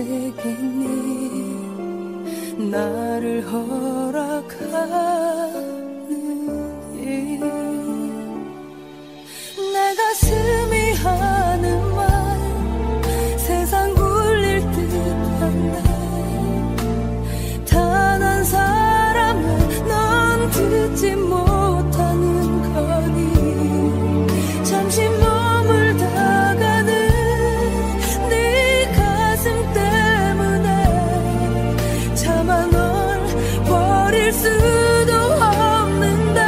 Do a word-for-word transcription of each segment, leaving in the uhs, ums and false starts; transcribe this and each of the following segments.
되겠니? 나를 허락하는 일. 내 가슴이 하는 말 세상 울릴 듯한데 단 한 사람은 넌 듣지 못하는 거니. 잠시 머물다가는 네 가슴 때문에 차마 널 버릴 수도 없는데.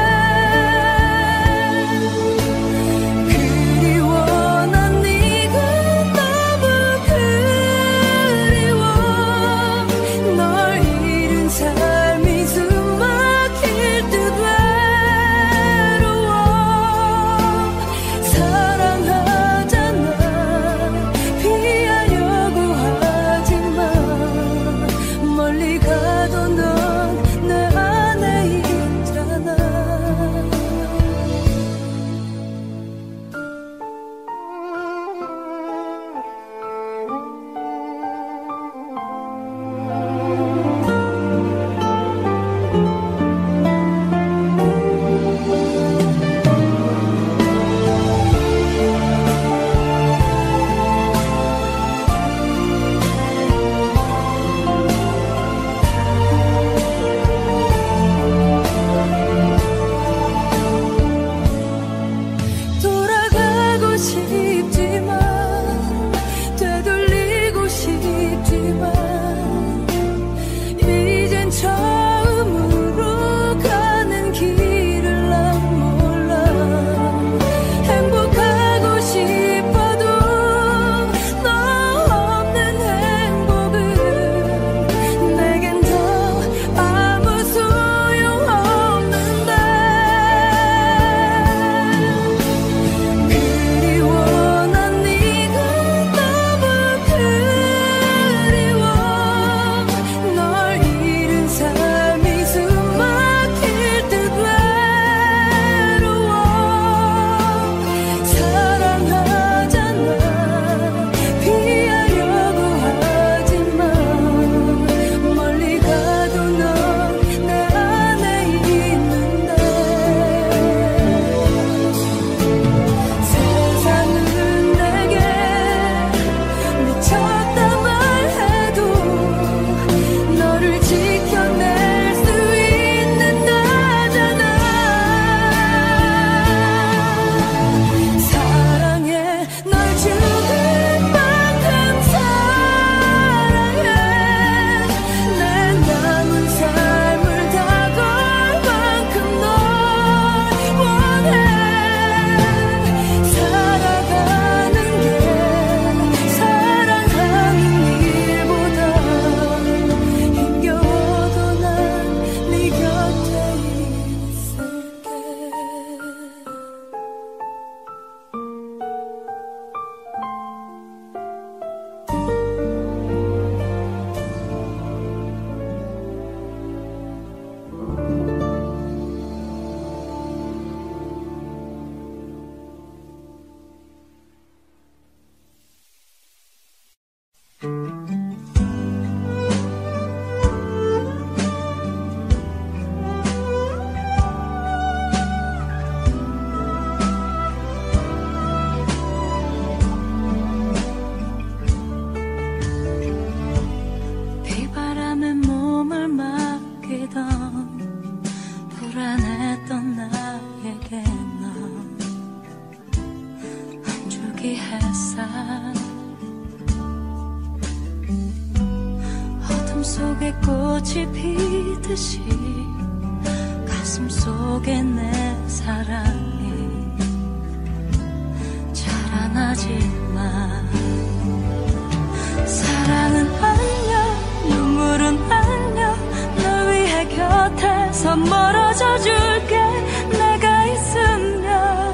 그리워 난 네가 너무 그리워. 널 잃은 삶이 숨 막힐 듯 외로워. 사랑하잖아 피하려고 하지마. 멀리 가도 넌 내 안에 있잖아. 돌아가고 싶지만 되돌리고 싶지만 이젠 처음으로 가는 길을 난 몰라. 행복하고 싶어도 너 없는 행복은 내겐 더 아무 소용없는데. 그리워 난 네가 너무 그리워. 널 잃은 삶이 숨 막힐 듯 외로워. 사랑하잖아 피하려고 하지마. 멀리 가도 넌 내 안에 있는데. 세상은 내게 미쳤다 말해도 너를 지켜낼 수 있는다잖아. 사랑해 널 죽을 만큼 사랑해. 내 남은 삶을 다 걸 만큼 널 원해. 살아가는 게 사랑하는 일보다 힘겨워도 난 네 곁에 있을게. 비바람에 몸을 맡기던 불안했던 나에게 넌 한 줄기 햇살. 어둠 속에 꽃이 피듯이 가슴 속에 내 사랑이 자라나지만 사랑은 안녕 눈물은 안녕. 널 위해 곁에서 멀어져 줄게. 내가 있으면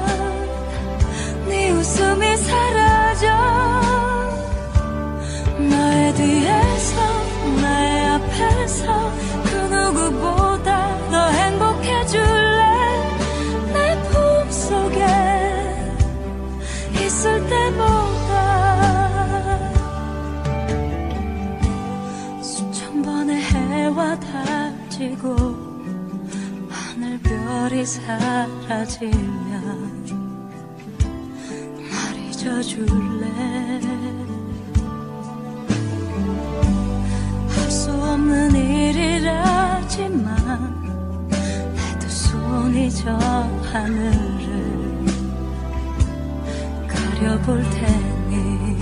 네 웃음이 사라져. 나의 뒤에서 나의 앞에서 그 누구보다 더 행복해 줄래. 날 사라지면 날 잊어줄래. 할 수 없는 일이라지만 내 두 손이 저 하늘을 가려볼 테니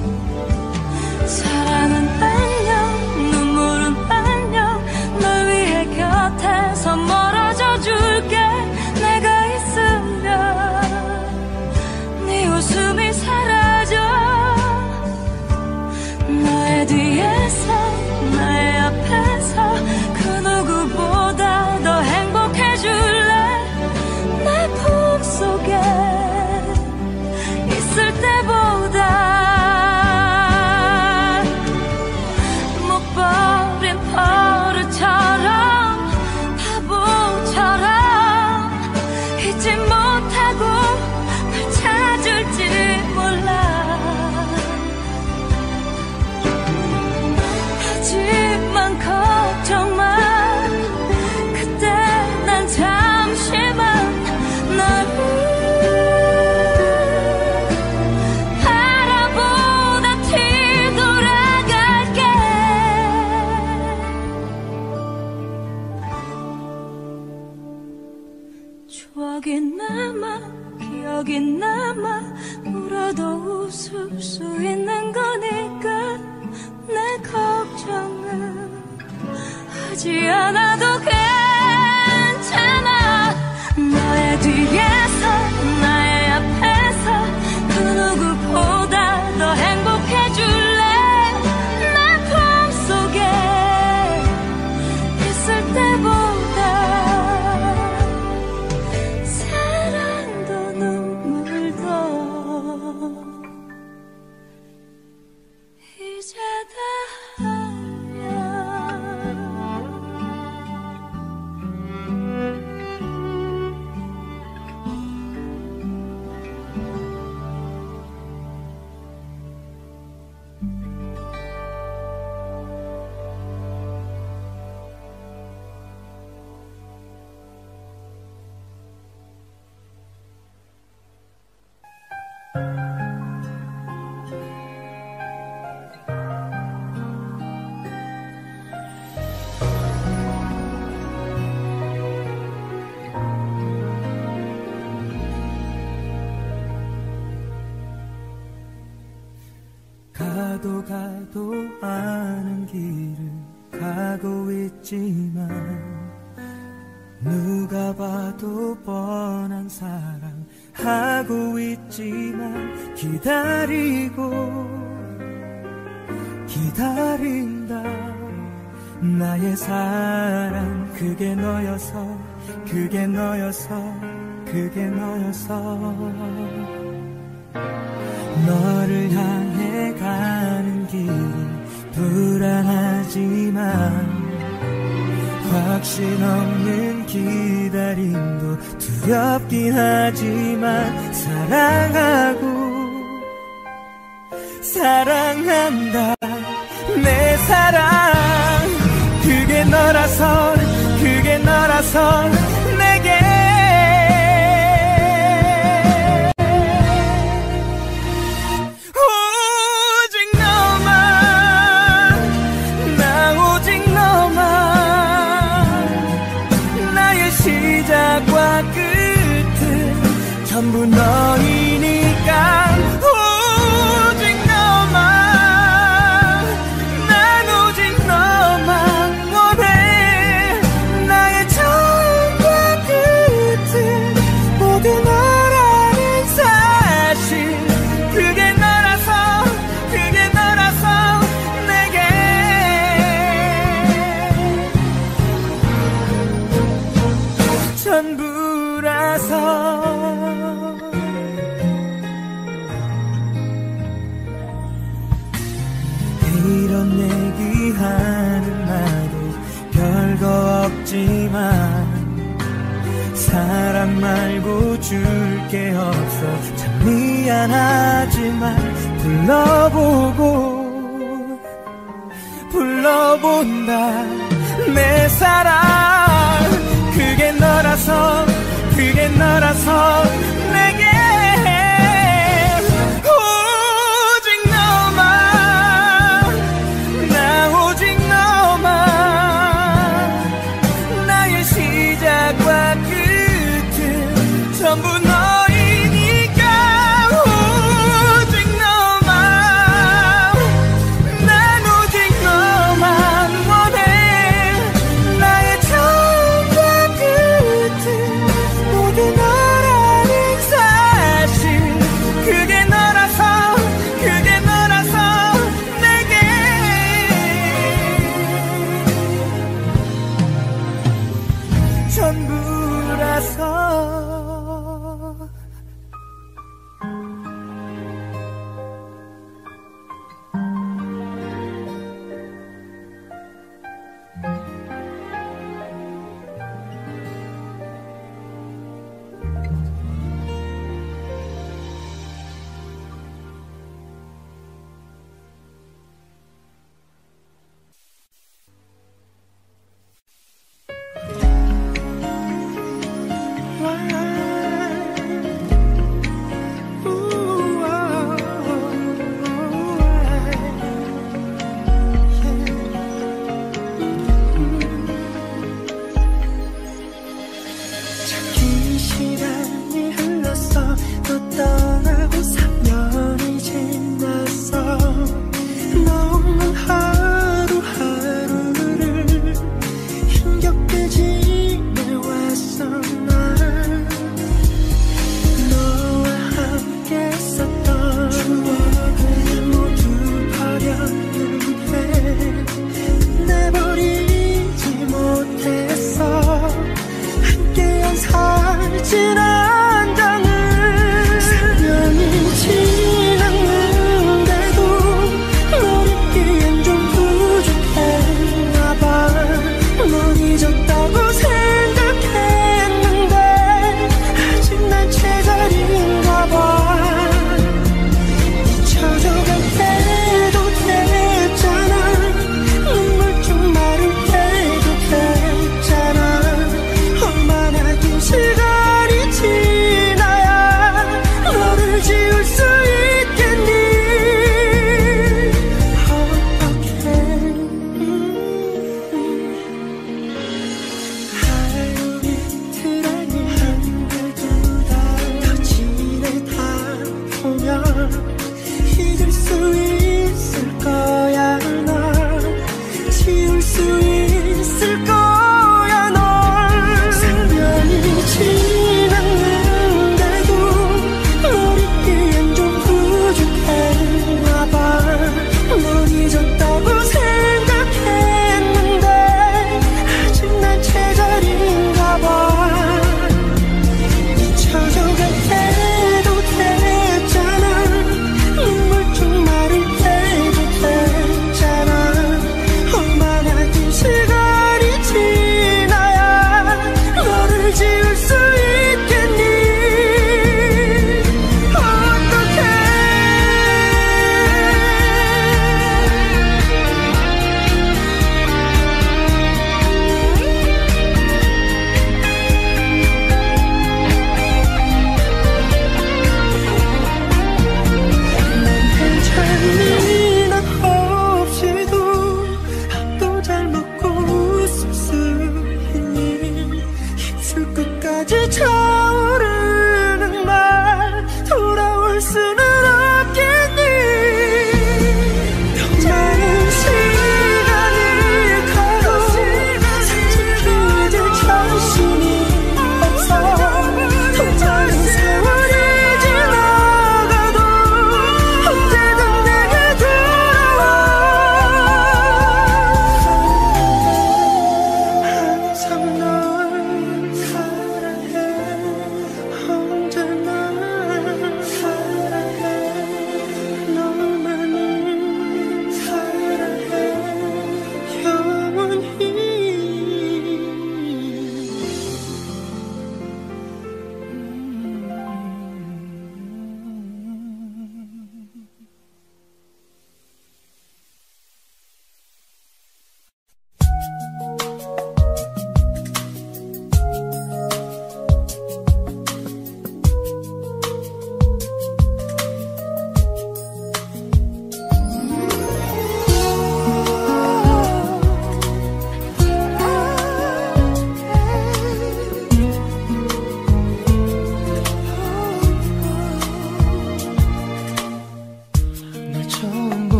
사랑은 안녕 눈물은 안녕 널 위해 곁에서 멀어져 줄게. 내가 있으면 네 웃음이 사라져. 너의 뒤에서 나의 앞에서 그 누구보다 더 행복해 줄래. 내 품속에 있을 때보다 못 버린 버릇처럼 바보처럼 잊지 못하고 날 찾을지 몰라. 하지만 걱정 마. 그때 난 잠시만 너를 바라보다 뒤돌아갈게. 추억이 남아 기억이 남아 울어도 웃을 수 있는 거니까 내 걱정은 하지 않아도 괜찮아. 너의 뒤에서 나의 앞에서 그 누구보다 더 행복해 줄래. 내 품속에 있을 때보다 사랑도 눈물도 이제 다 아냐. 가도 가도 아는 길을 가고 있지만 누가 봐도 뻔한 사랑 하고 있지만 기다리고 기다린다. 나의 사랑 그게 너여서 그게 너여서 그게 너여서 너를 향해 가는 길이 불안하지만 확신 없는 기다림도 두렵긴 하지만 사랑하고 사랑한다. 내 사랑 그게 너라서 그게 너라서 내게 시작과 끝은 전부 너이니까 오직 너만 난 오직 너만 원해. 나의 처음과 끝은 모두 너라는 사실 그게 너라서 그게 너라서 내게 전부라서. 이런 얘기하는 나도 별거 없지만 사랑 말고 줄 게 없어. 참 미안하지만 불러보고 불러본다. 내 사랑 그게 너라서 그게 게 너라서 내게 오직 너만 나 오직 너만 나의 시작과 끝은 전부 너이니까 오직 너만 난 오직 너만 원해 나의 처음과 끝은 모두 너라는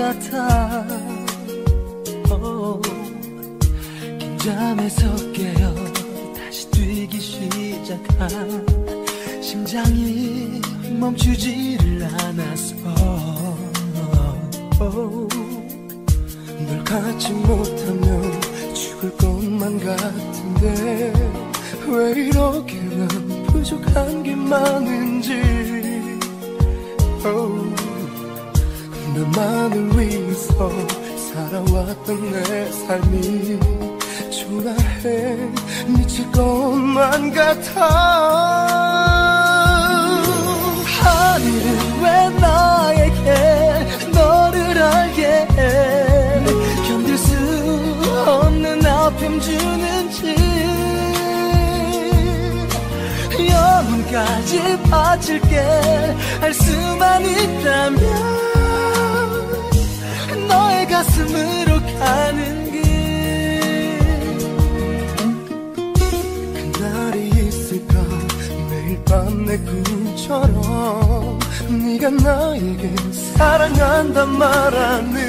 같아. oh. 긴장해서 깨어 다시 뛰기 시작한 심장이 멈추지를 않았어. oh. 널 갖지 못하면 죽을 것만 같은데 왜 이렇게나 부족한 게 많은지. oh. 너만을 위해서 살아왔던 내 삶이 초라해 미칠 것만 같아. 하늘은 왜 나에게 너를 알게 해 견딜 수 없는 아픔 주는지. 영혼까지 바칠게 할 수만 있다면 너의 가슴으로 가는 길. 그날이 있을까 매일 밤 내 꿈처럼 네가 나에게 사랑한단 말하는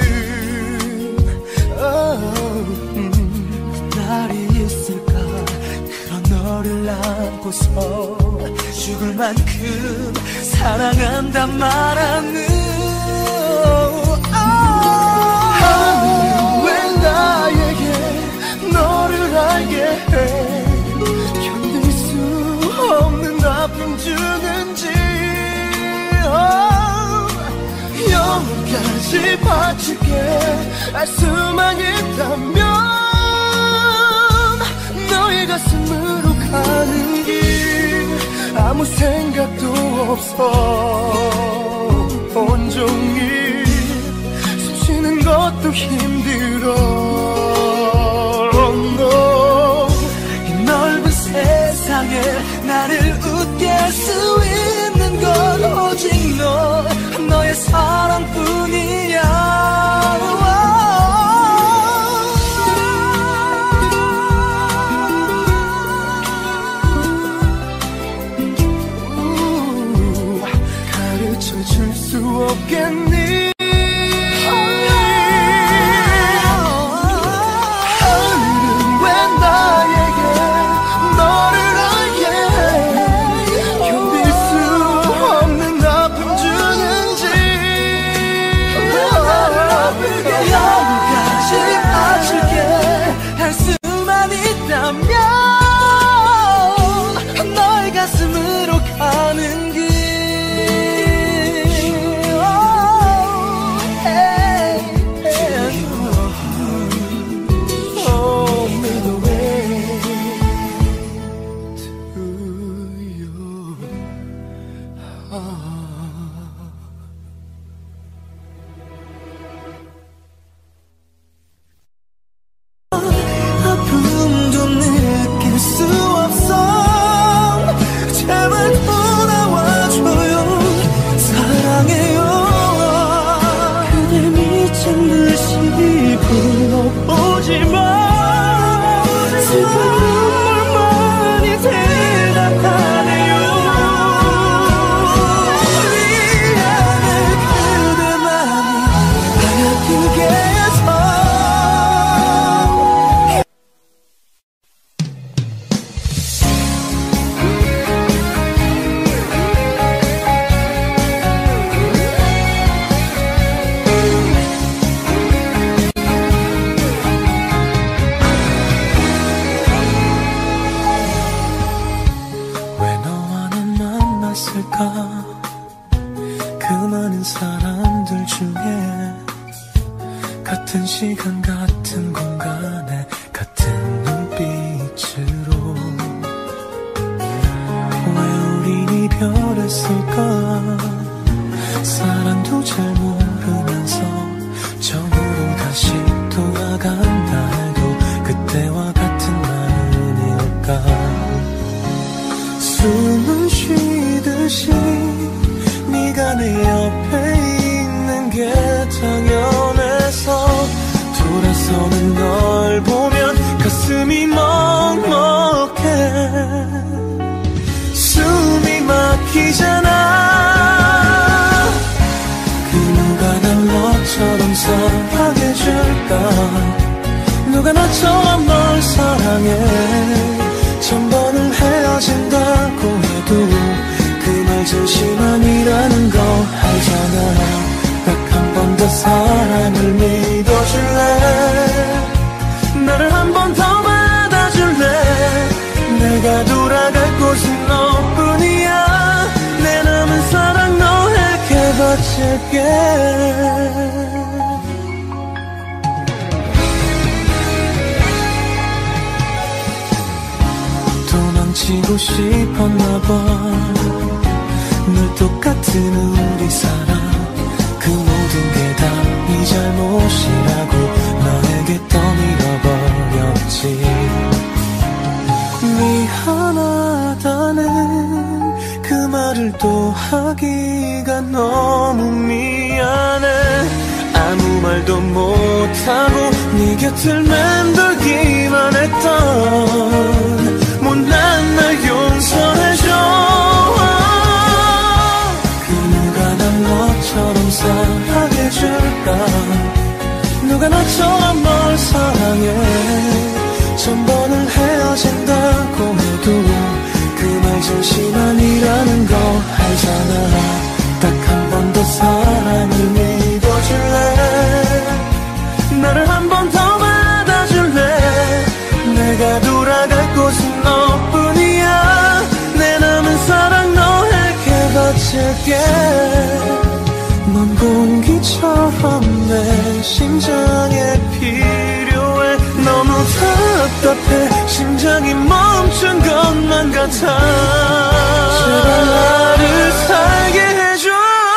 oh, 음. 그날이 있을까 그런 너를 안고서 죽을 만큼 사랑한단 말하는 oh, 하늘은 왜 나에게 너를 알게 해 견딜 수 없는 아픔 주는지. oh, 영혼까지 바칠게 할 수만 있다면 너의 가슴으로 가는 길. 아무 생각도 없어 온종일 쉬는 것도 힘들어. oh, no. 이 넓은 세상에 나를 웃게 할 수 있는 건 오직 너 너의 사랑뿐이야. 가르쳐 줄 수 없겠니. 너의 가슴으로 가는 길. oh, hey, hey. Oh, me the way to you. oh. 아픔도 느낄 수 없어. 제발 돌아와줘요. 사랑해요. 그댈 미친 듯이 불러보지만 슬픈 눈물만이 대답하네요. 미안해 그대만이 아프게 해서. 그 많은 사람들 중에 같은 시간 같은 공간에 같은 눈빛으로 왜 우린 이별했을까. 사랑도 잘 모르면서 처음으로 다시 돌아간다 해도 그때와 같은 마음일까. 숨을 쉬듯이 네가 내 옆에 있는 게 당연해서 돌아서는 널 보면 가슴이 먹먹해. 숨이 막히잖아. 그 누가 나처럼 널 사랑해. 천 번을 헤어진다고 해도 그 말 진심만이라는 거 알잖아. 딱 한 번 더 사랑을 믿어줄래? 나를 한 번 더 받아줄래? 내가 돌아갈 곳은 너뿐이야. 내 남은 사랑 너에게 바칠게. 도망치고 싶었나봐. 늘 똑같은 우리 사랑, 그 모든 게 다 네 잘못이라고 너에게 떠밀어버렸지. 미안하다는 그 말을 또 하기가 너무 미안해. 아무 말도 못하고 네 곁을 맴돌기만 했던 못난 날 용서해줘. 그 누가 난 너처럼 사랑해줄까? 누가 나처럼 널 사랑해. 천 번을 헤어진다고 해도 그 말 진심만이라는 거 알잖아. 딱 한 번 더 사랑을 믿어줄래? 나를 한 번 더 받아줄래? 내가 돌아갈 곳은 너뿐이야. 내 남은 사랑 너에게 바칠게. 넌 공기처럼 내 심장에 필요해. 너무 답답해. 심장이 멈춘 것만 같아. 제발 나를 살게 해줘.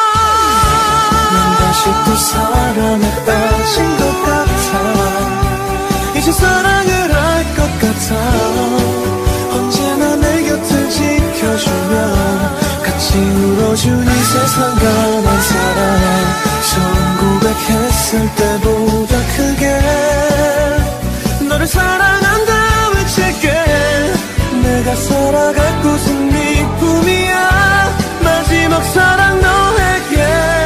난 다시 또 사랑에 빠진 것 같아. 이제 사랑을 할 것 같아. 언제나 내 곁을 지켜주면 같이 울어준 이 세상과 난 사랑. 처음 고백했을 때보다 크게 너를 사랑한다 외칠게. 내가 살아갈 곳은 네 꿈이야. 마지막 사랑 너에게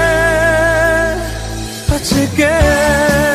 바칠게.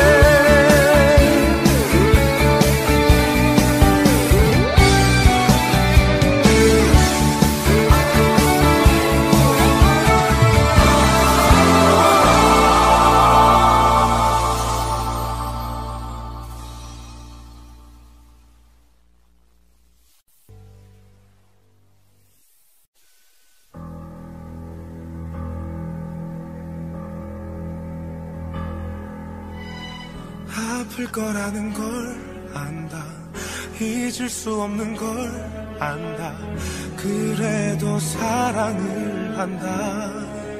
아플 거라는 걸 안다. 잊을 수 없는 걸 안다. 그래도 사랑을 한다.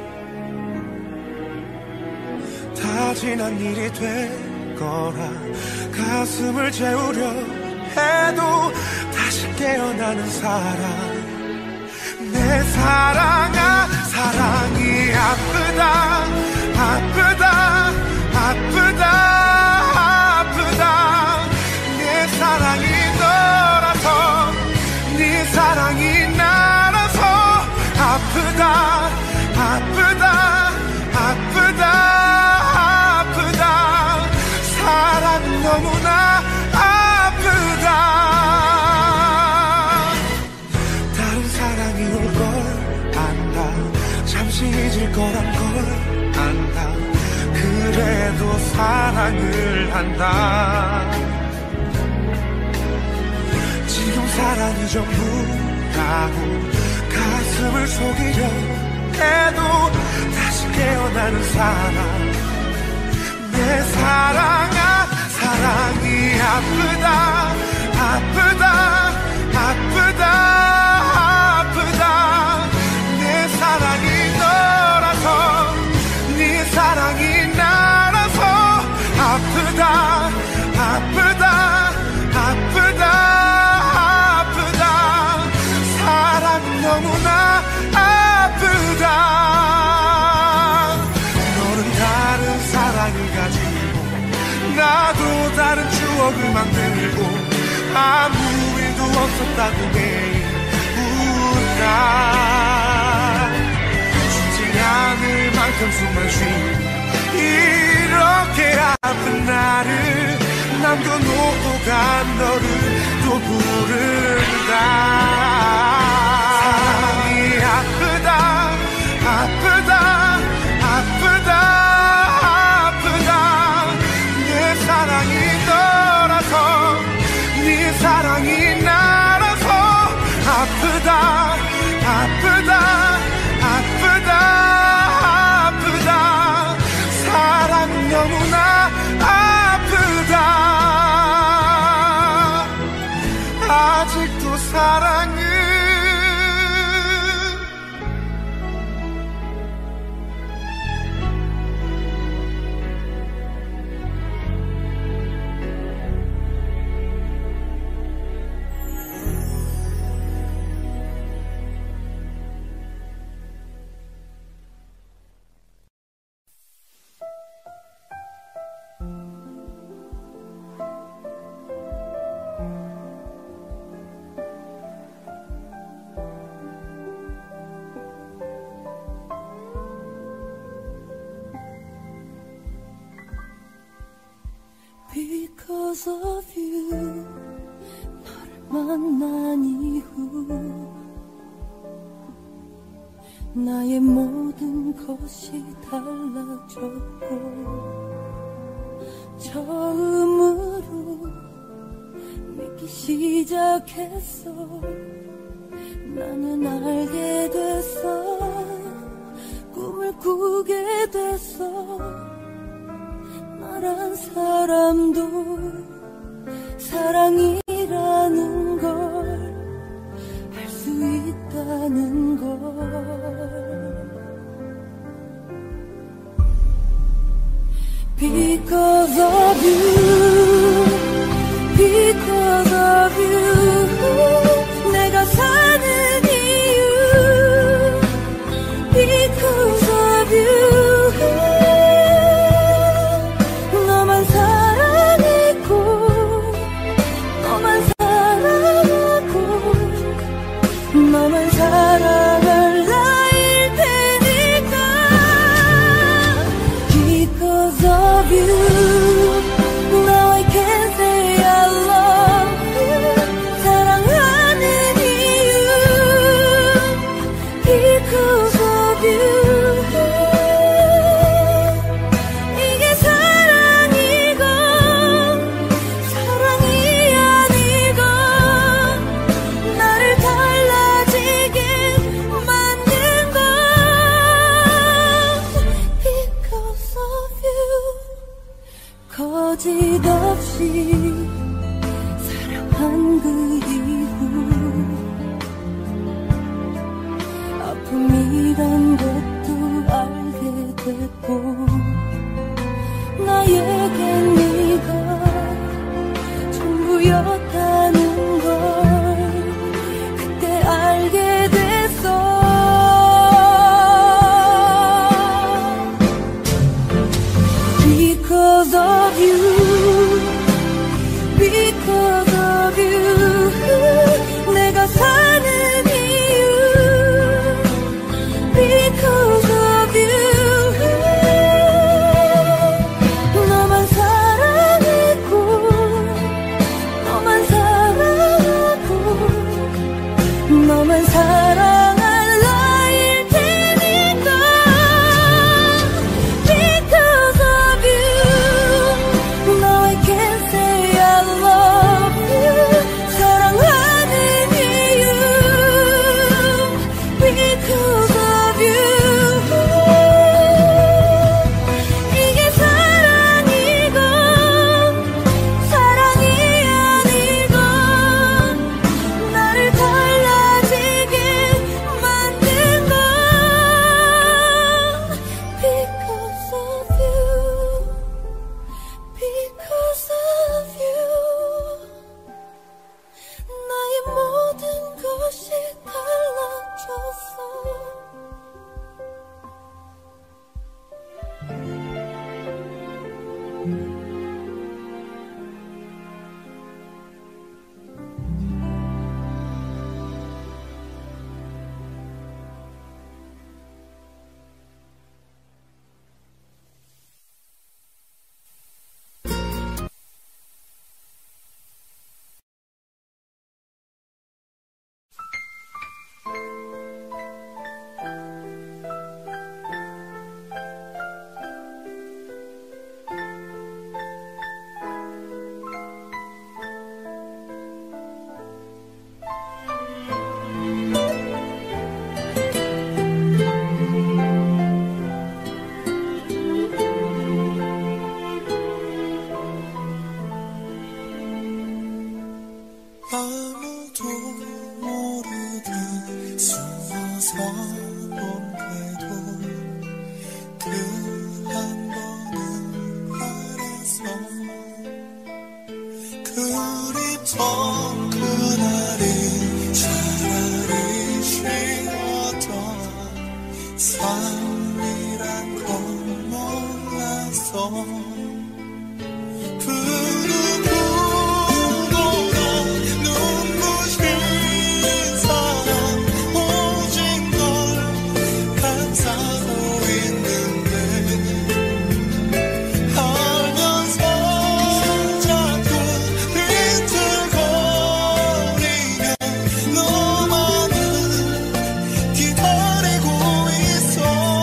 다 지난 일이 될 거라 가슴을 채우려 해도 다시 깨어나는 사랑. 내 사랑아, 사랑이 아프다 아프다 아프다 내 사랑이 너라서 네 사랑이 나라서 아프다 아프다 아프다 아프다 사랑은 너무나 아프다. 다른 사랑이 올 걸 안다. 잠시 잊을 거란 걸 안다. 그래도 사랑을 한다. 지금 사랑이 전부라고 가슴을 속이려 해도 다시 깨어나는 사랑. 내 사랑아, 사랑이 아프다 아프다 아프다 아프다 내 사랑이 너라서 네 사랑이 나라서 아프다 아프다 아프다 아프다 사랑은 너무나 아프다. 너는 다른 사랑을 가지고 나도 다른 추억을 만들고 아무 일도 없었다고 매일 울다. 죽지 않을 만큼 숨만 쉬고 이렇게 아픈 나를 남겨놓고 간 너를 또 부른다. 사랑이 아프다 아프다 아프다 아프다. 내 사랑이 너라서 네 사랑이 나라서 아프다 아프다 아프다 아프다. 사랑은 너무나 아프다. 아직도 사랑은 Because of you 너를 만난 이후 나의 모든 것이 달라졌고 처음으로 믿기 시작했어. 나는 알게 됐어. 꿈을 꾸게 됐어. 나란 사람도 사랑이라는 걸 알 수 있다는 걸. Because of you, because of you 내가 사는 이유. Because of you 너만 사랑할 나일 테니까. Because of you now I can say I love you. 사랑하는 이유 Because of you. 이게 사랑이고 사랑이 아니고 나를 달라 거짓 없이 사랑한 그 이후 아픔이란 것도 알게 됐고 나에겐 네가 전부였다는 걸 그때 알게 됐어. Because of you, because of you 내가 사는 이유. Because of you 너만 사랑했고 너만 사랑했고 아무도 모르게 숨어서 본데도 그 한 번은 알아서 그립던 그날이 차라리 쉬었던 삶이란 걸 몰라서 부르고보다 눈부신 사랑 오직 널 감싸고 있는데 알면서 자꾸 비틀거리며 너만을 기다리고 있어.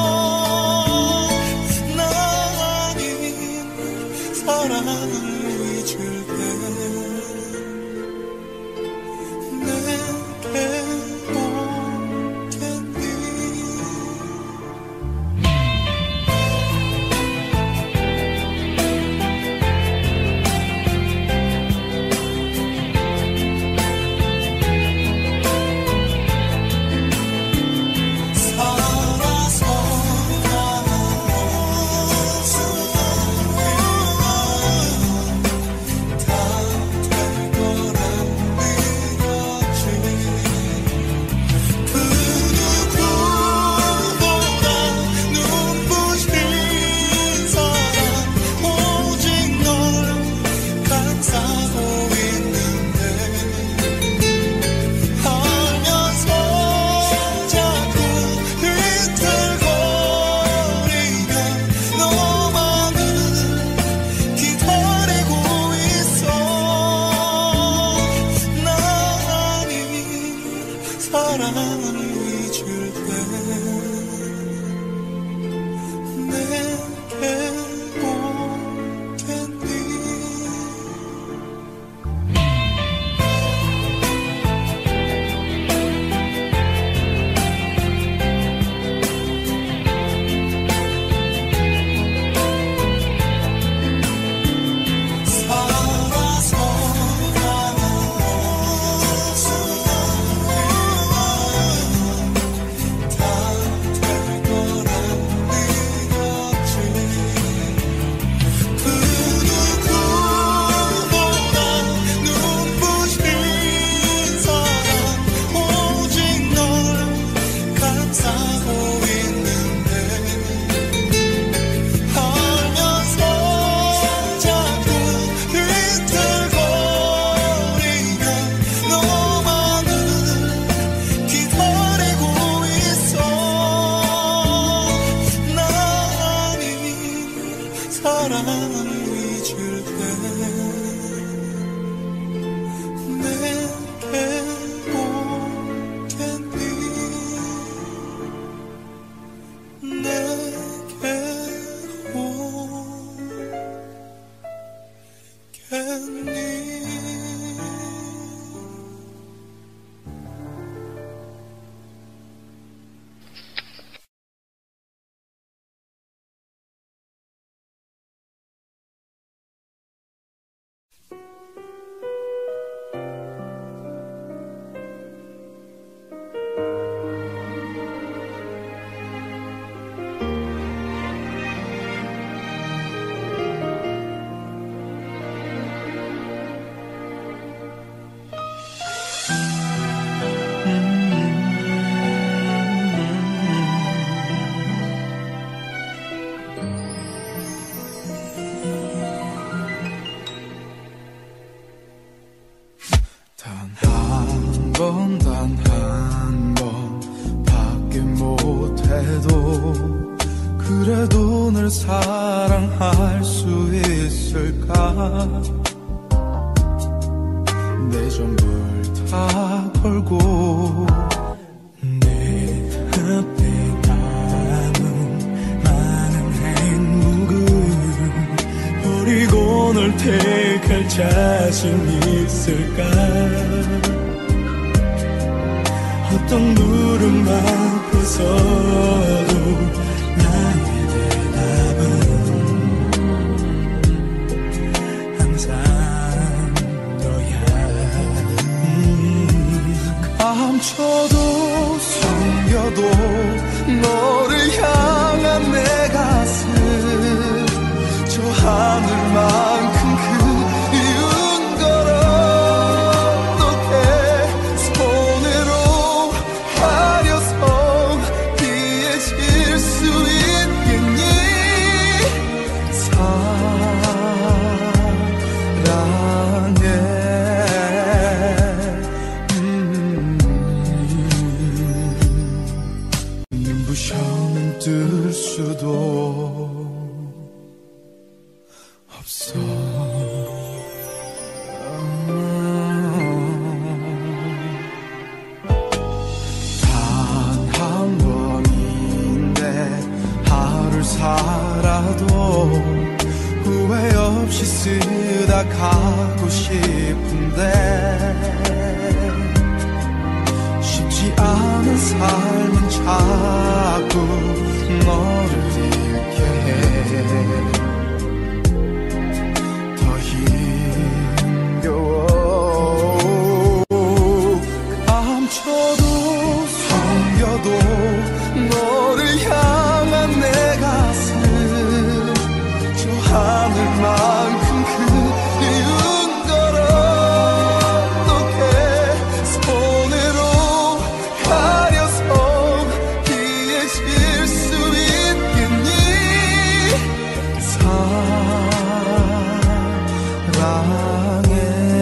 나 아닌 사랑을 잊을 때 내게 오겠니. 살아서 다 될 거란 믿었지. 그 누구보다 눈부신 사랑 오직 널 감싸고 있는데 알면서 자꾸 비틀거리며 너만을 기다리고 있어. 나 아닌 사랑을 잊을 때 내게 오겠니. 살아서 다 될 거란 믿었지. 그 누구보다 눈부신 사랑 오직 널 감싸고 있는데 알면서 자꾸 비틀거리며 너만을 기다리고 있어. 나 아닌 사랑을 잊을 때 내게 오겠니. 내게 오겠니. 단 한 번, 단 한 번 밖에 못해도 그래도 널 사랑할 수 있을까. 내 전부를 다 걸고 내 앞에 남은 많은 행복을 버리고 널 택할 자신 있을까. 어떤 물음 앞에서도 나의 대답은 항상 너야. 감춰도 숨겨도 너를 향한 내 가슴 저 하늘만큼 그리운 걸 어떻게 손으로 가려서 피해질 수 있겠니 사랑해 눈부셔는 뜰 수도 없어 단 한 번인데 하루를 살아도 후회 없이 쓰다 가고 싶은데 쉽지 않은 삶은 자꾸 너를 잃게 해 더 힘겨워 감춰도 숨겨도 너를 향한 내 가슴 저 하늘만큼 그리운 걸 어떻게 손으로 가려서 피해질 수 있겠니 사랑해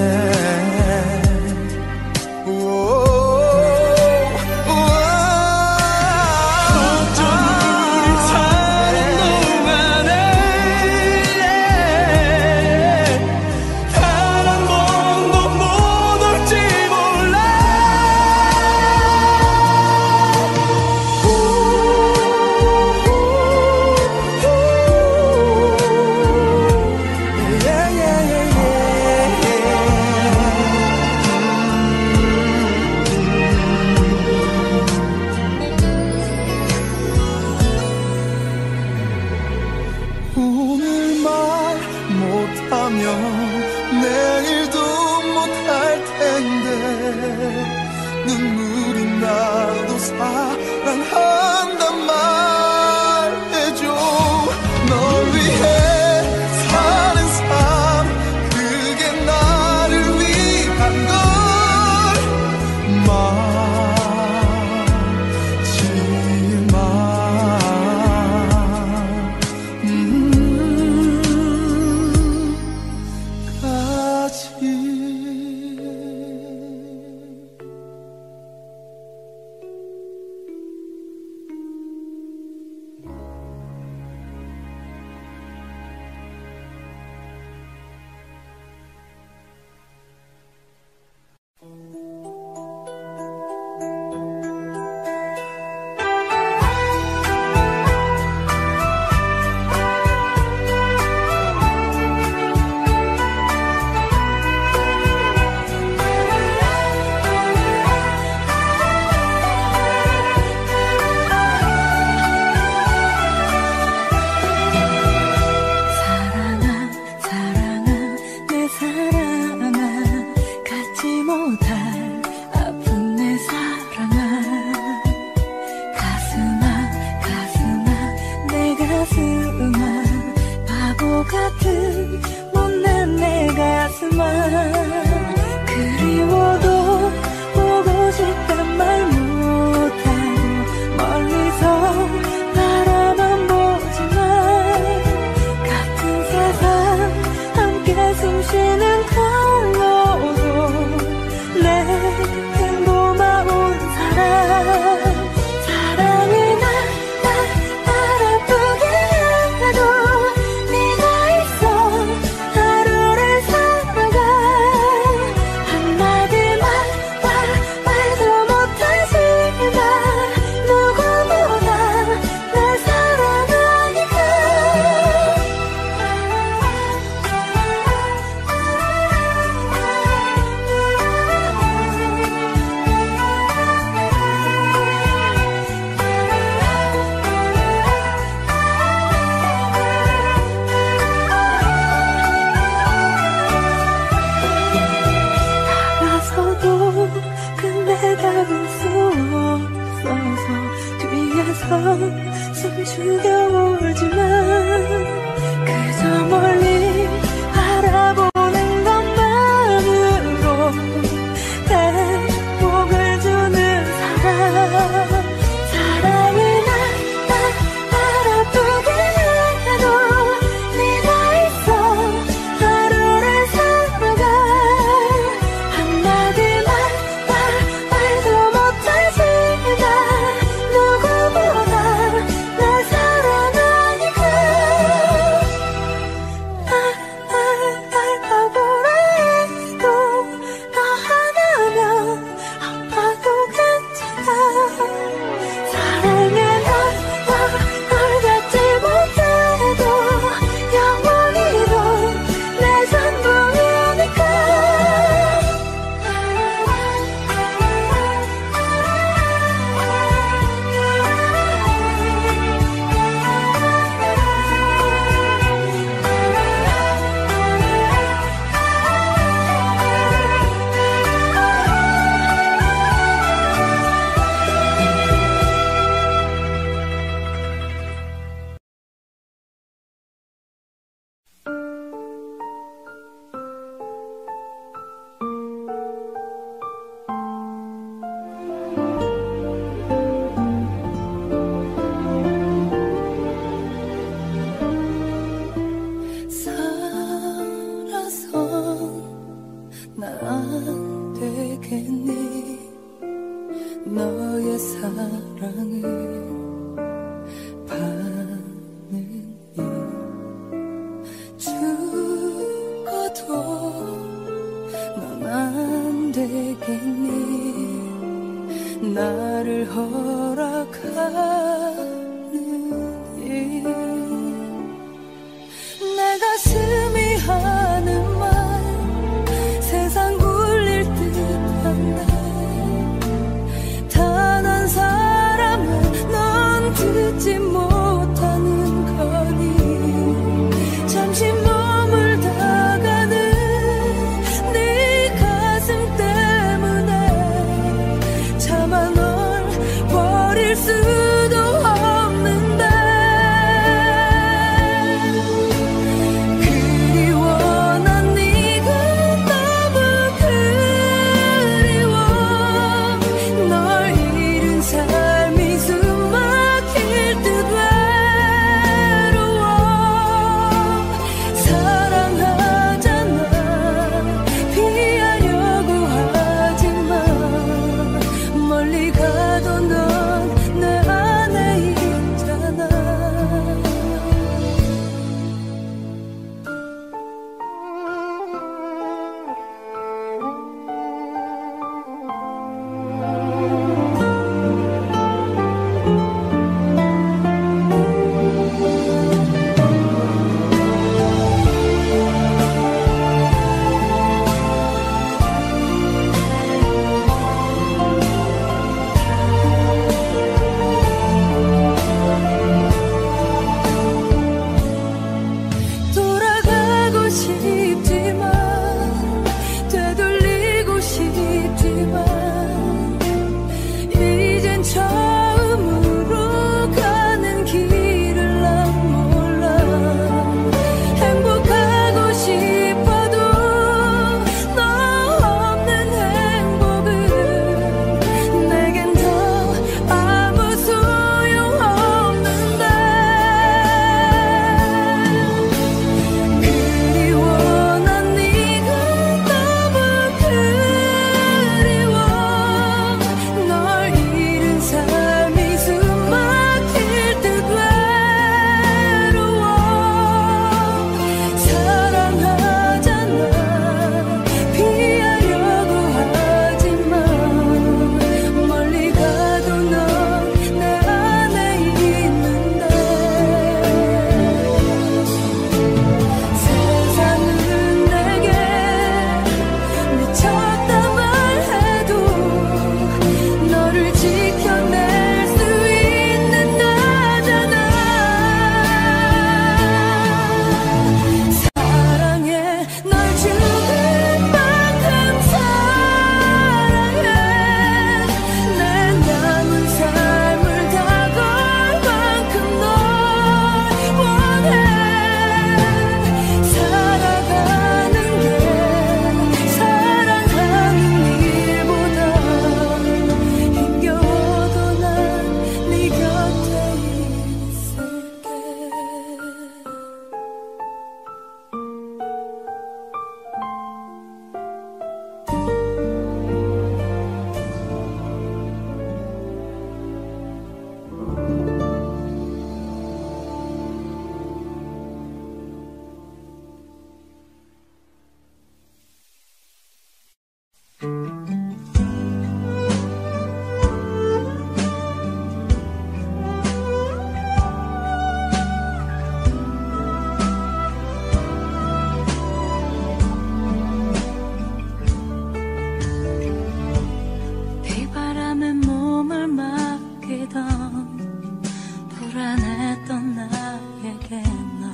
오늘 말 못하면 내일도 못할 텐데 눈물이 나도 사랑한단 말해줘 널 위해 사는 삶 그게 나를 위한 걸 마지막 그리워도 보고 싶단 말 못하고 멀리서 바라만 보지만 같은 세상 함께 숨쉬는 걸로도 내 고마운 사랑 사랑이 날 아프게 해도 네가 있어 하루를 살아가 되겠니? 너의 사랑을 받는 이 죽어도 넌 안 되겠니? 나를 허락하는 일 내 가슴이 하는 말 세상 울릴 듯한데 단 한 사람은 넌 듣지 못하는 거니 잠시 머물다가는 네 가슴 때문에 차마 널 버릴 수도 없는데 그리워 난 네가 너무 그리워 널 잃은 삶이 숨 막힐 듯 외로워 사랑하잖아 피하려고 하지마 멀리 가도 넌 내 안에 있잖아 돌아가고 싶지만 되돌리고 싶지만 이젠 처음으로 가는 길을 난 몰라 행복하고 싶어도 너 없는 행복은 내겐 더 아무 소용없는데 그리워 난 네가 너무 그리워 널 잃은 삶이 숨 막힐 듯 외로워 사랑하잖아 피하려고 하지마 멀리 가도 넌 내 안에 있는데 세상은 내게 미쳤다 말해도 너를 지켜낼 수 있는 나잖아 사랑해 널 죽을 만큼 사랑해 내 남은 삶을 다 걸 만큼 널 원해 살아가는 게 사랑하는 일보다 힘겨워도 난 네 곁에 있을게 비바람에 몸을 맡기던 불안했던 나에게 넌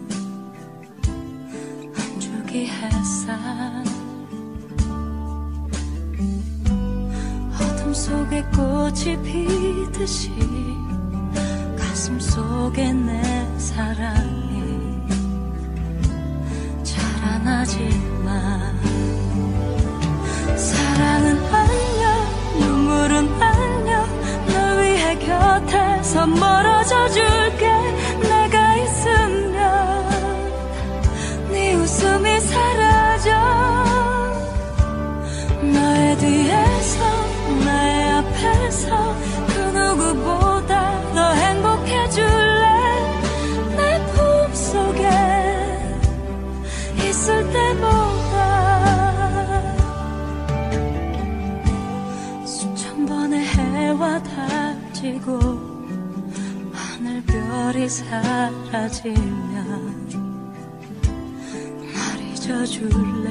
한 줄기 햇살 어둠 속에 꽃이 피듯이 가슴 속에 내 사랑이 자라나지만 사랑은 안녕 눈물은 안녕 널 위해 곁에서 멀어져 줄게 내가 있으면 네 웃음이 사라져 너의 뒤에서 나의 앞에서 그 누구보다 더 행복해줄래. 내 품속에 있을 때보다 수천 번의 해와 닿지고 하늘별이 사라지면 날 잊어줄래.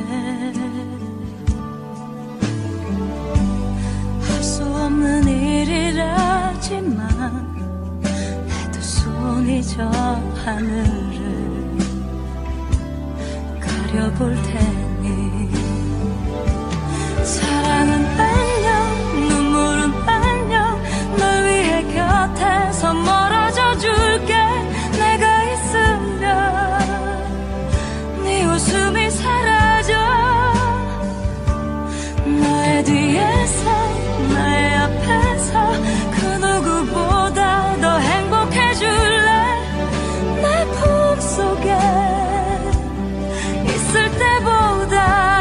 할 수 없는 일이라지만 내 두 손이 저 하늘을 가려볼 테니 사랑은 안녕 눈물은 안녕 널 위해 곁에서 멀어져 줄게. 내가 있으면 네 웃음이 사라져. 너의 뒤에서 나의 앞에서 그 누구보다 더 행복해줄래. 내 품속에 있을 때보다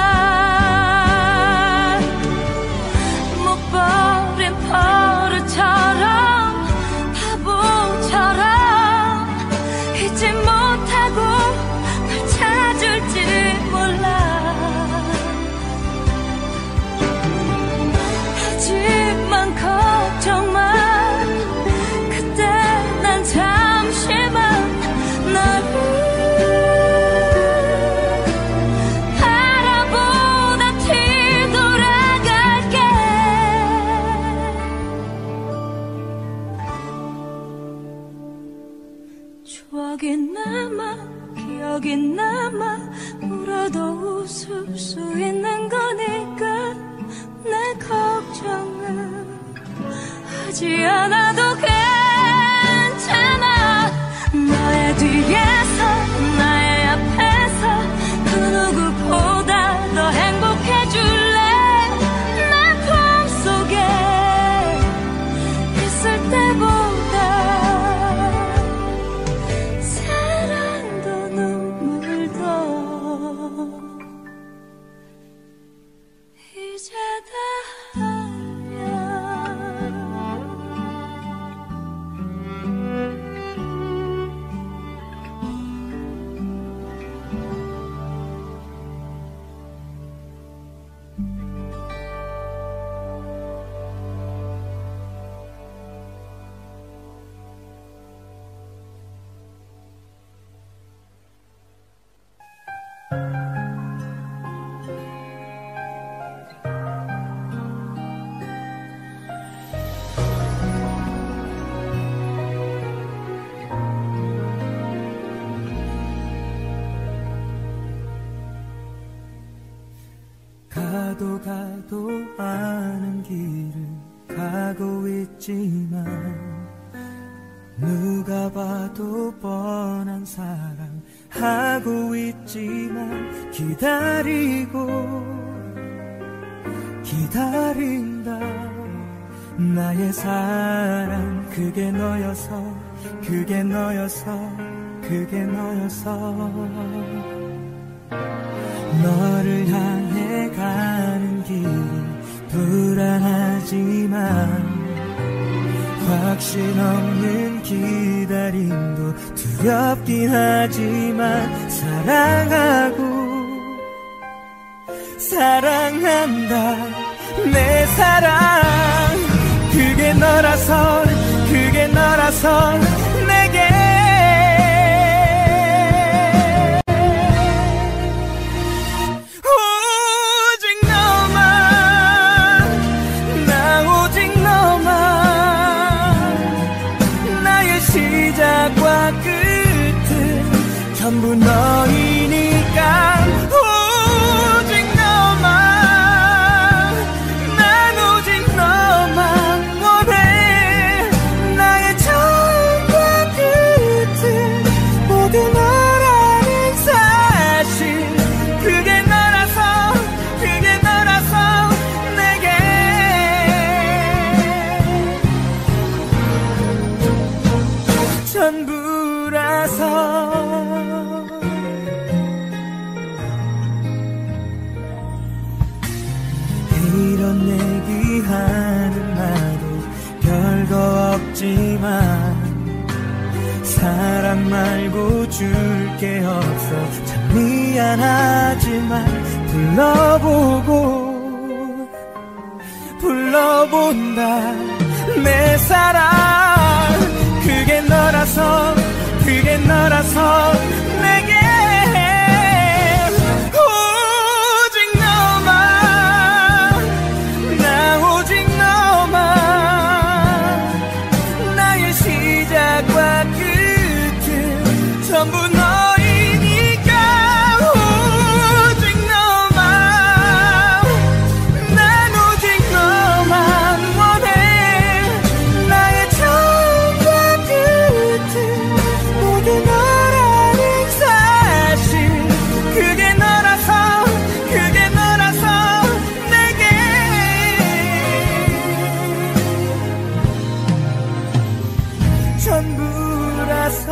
못 버린 버릇처럼 바보처럼 잊지 못하고 널 찾을지 몰라. 하지만 걱정 마. 그때 난 잠시만 너를 바라보다 뒤돌아갈게. 추억이 남아 기억이 남아 울어도 웃을 수 있는 거니까 내 걱정은 하지 않아도 괜찮아. 너의 뒤에서 나의 앞에서 그 누구보다 더 행복해줄래. 내 품속에 있을 때보다 사랑도 눈물도 이제 다 아냐. 가도 가도 아는 길을 가고 있지만 누가 봐도 뻔한 사랑 하고 있지만 기다리고 기다린다. 나의 사랑 그게 너여서 그게 너여서 그게 너여서 너를 향해 가는 길이 불안하지만 확신 없는 기다림도 두렵긴 하지만 사랑하고 사랑한다. 내 사랑 그게 너라서 그게 너라서 내게 시작과 끝은 전부 너이니까 오직 너만 난 오직 너만 원해. 나의 전 얘기하는 나도 별거 없지만 사랑 말고 줄 게 없어 참 미안하지만 불러보고 불러본다 내 사랑 그게 너라서 그게 너라서 내게 오직 너만 나 오직 너만 나의 시작과 끝은 전부 너이니까 오직 너만 난 오직 너만 원해 나의 처음과 끝은 모두 너라는 사실 그게 너라서 그게 너라서 내게 전부라서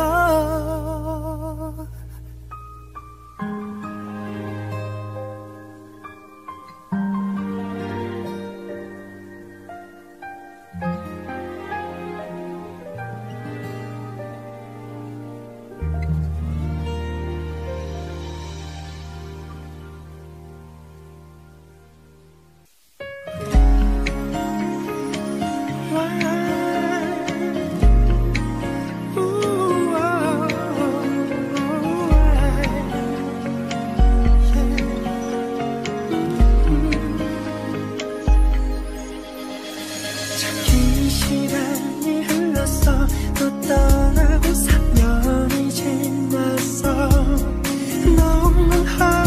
긴 시간이 흘렀어 너 떠나고 삼 년이 지났어 너무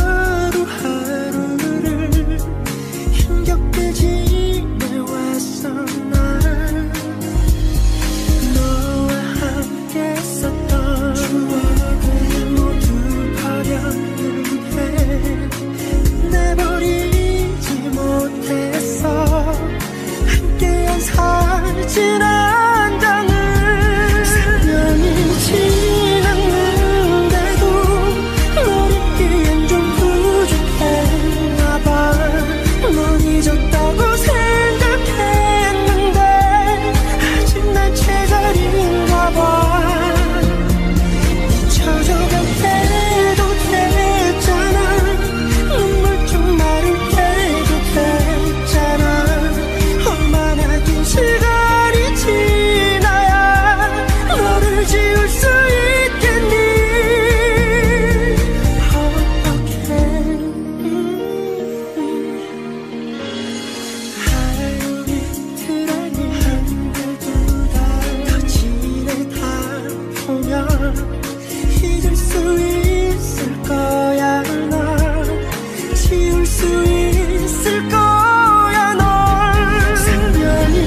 하루하루를 힘겹게 지내왔어 난 너와 함께 했었던 추억을 모두 버렸는데 내버리지 못했어 함께한 사진 한 장을 삼 년이 지났는데도 널 잊기엔 좀 부족했나봐 넌 잊었다고 생각했는데 아직 난 제자리인가봐 잊혀져갈 때도 됐잖아 눈물 좀 마르게 해도 됐잖아 얼마나 긴 시간이 지나야 너를 지울 수 있겠니 어떡해 하루 이틀 아니 한 달 두 달 더 지내다 보면 잊을 수 있을 거야 널 지울 수 있을 거야 널 삼 년이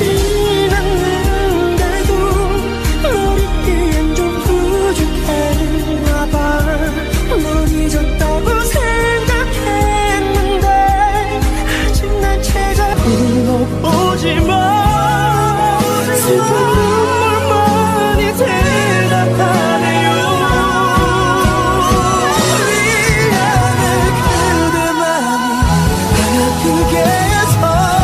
지났는데도 널 잊기엔 좀 부족했나봐 널 잊었다고 생각했는데 아직 난 제자리 오지마 슬픈 눈물만이 대답하네요 미안해 그대만이 아프게 해서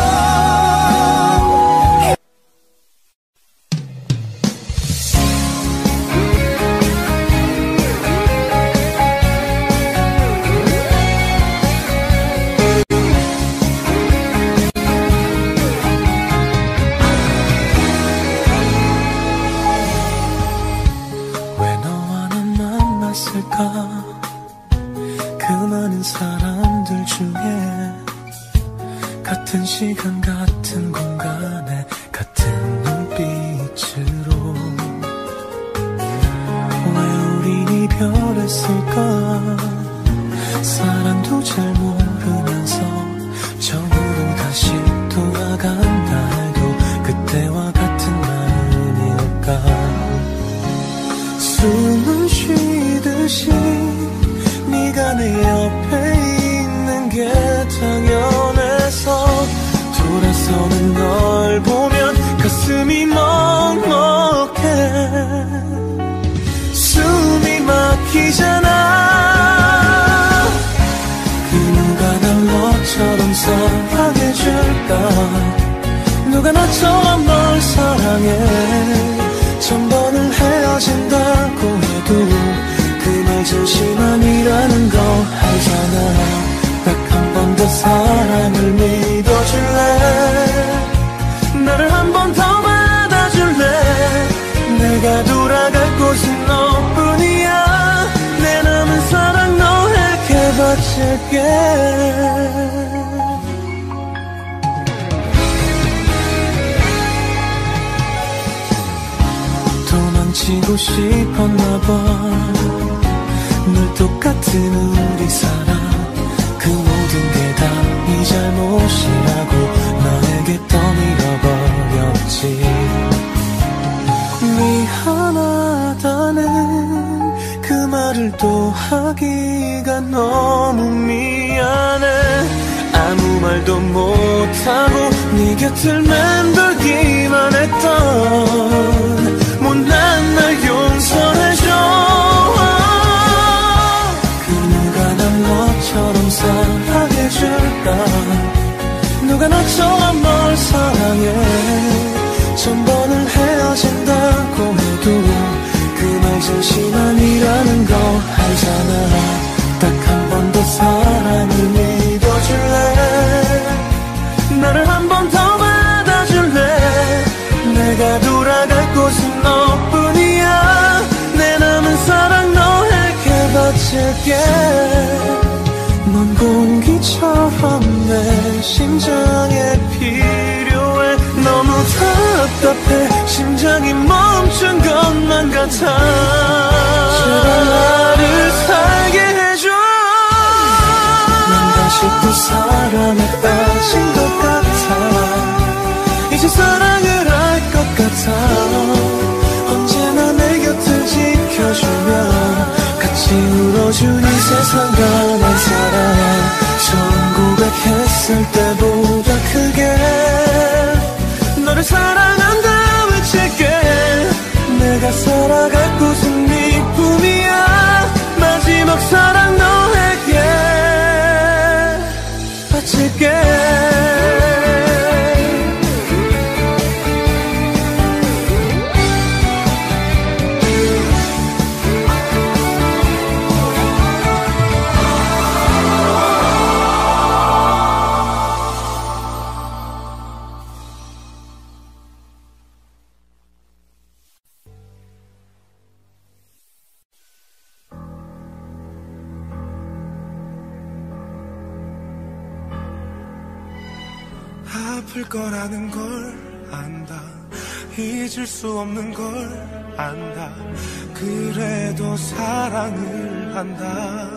왜 너와 난 만났을까 그 많은 사람들 중에 같은 시간 같은 공간에 같은 눈빛으로 왜 우린 이별했을까 사랑도 잘 모르면서 처음으로 다시 돌아간다 해도 그때와 같은 마음일까 숨을 쉬듯이 네가 내 옆에 있는 게 당연해서 돌아서는 널 보면 가슴이 먹먹해 숨이 막히잖아 그 누가 날 너처럼 사랑해줄까? 누가 나처럼 널 사랑해? 천 번을 헤어진다고 해도 그 말 진심만이라는 거 알잖아. 딱 한 번 더 사랑을 믿어줄래? 나를 한 번 더 받아줄래? 내가 돌아갈 곳은 너뿐이야. 내 남은 사랑 너에게 바칠게. 도망치고 싶었나봐. 늘 똑같은 우리 사랑, 그 모든 게 다 네 잘못이라고 너에게 떠밀어버렸지. 미안하다는 그 말을 또 하기가 너무 미안해. 아무 말도 못하고 네 곁을 맴돌기만 했던 못난 날 용서해줘. 그 누가 난 너처럼 사랑해줄까? 누가 나처럼 널 사랑해? 천 번을 헤어진다고 해도 그 말 진심만이라는 거 알잖아. 딱 한 번 더 사랑을 믿어줄래? 나를 한 번 더 받아줄래? 내가 돌아갈 곳은 너뿐이야. 내 남은 사랑 너에게 바칠게. 넌 공기처럼 내 심장에 필요해. 너무 답답해. 심장이 멈춘 것만 같아. 제발 나를 살게 해줘. 난 다시 또 사랑에 빠진 것 같아. 이제 사랑을 할 것 같아. 언제나 내 곁을 지켜주며 같이 울어준 이 세상과 난 사랑. 처음 고백했을 때보다 크게 너를 사랑한다 외칠게. 내가 살아갈 곳은 네 꿈이야. 마지막 사랑 너에게 바칠게. 아플 거라는 걸 안다. 잊을 수 없는 걸 안다. 그래도 사랑을 한다.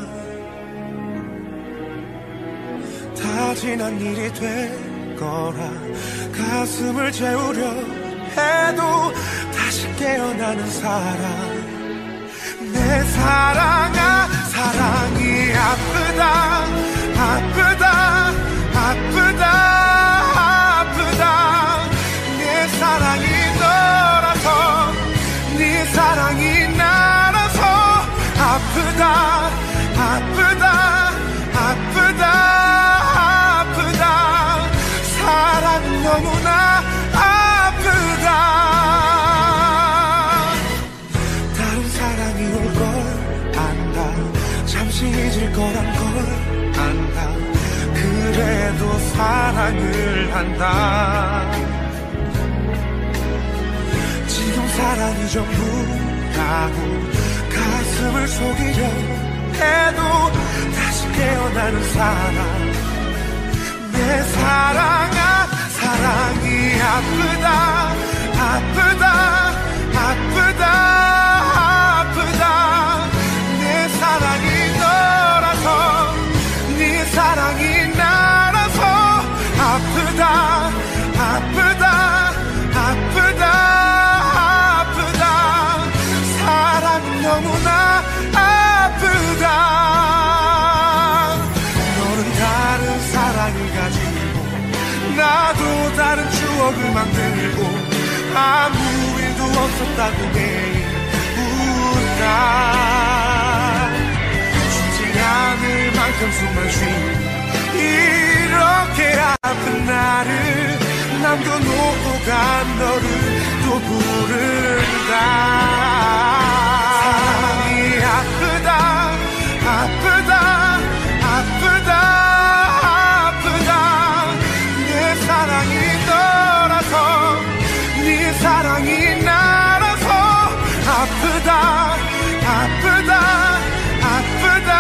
다 지난 일이 될 거라 가슴을 채우려 해도 다시 깨어나는 사랑. 내 사랑아, 사랑이 아프다 아프다 아프다 내 사랑이 너라서 네 사랑이 나라서 아프다 아프다 아프다 아프다 사랑은 너무나 아프다. 다른 사랑이 올 걸 안다. 잠시 잊을 거란 걸 안다. 그래도 사랑을 한다. 지금 사랑이 전부라고 가슴을 속이려 해도 다시 깨어나는 사랑. 내 사랑아, 사랑이 아프다 아프다 아프다 아프다 내 사랑이 너라서 네 사랑이 나라서 아프다 아프다 아프다 아프다 사랑은 너무나 아프다. 너는 다른 사랑을 가지고 나도 다른 추억을 만들고 아무 일도 없었다고 매일 울까. 쉽지 않을 만큼 숨만 쉬 이렇게 아픈 나를 남겨놓고 간 너를 또 부른다. 사랑이 아프다 아프다 아프다 아프다. 내 사랑이 너라서 네 사랑이 나라서 아프다 아프다 아프다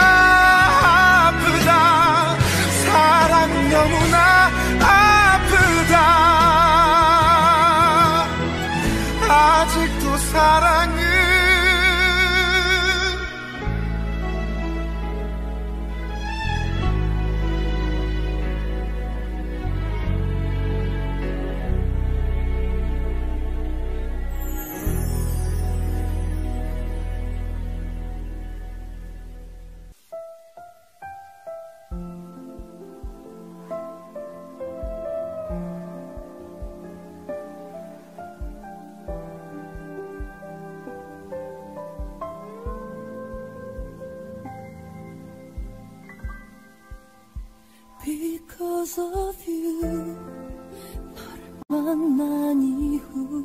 아프다. 사랑은 너무나 아프다. 아직도 사랑은 Because of you 너를 만난 이후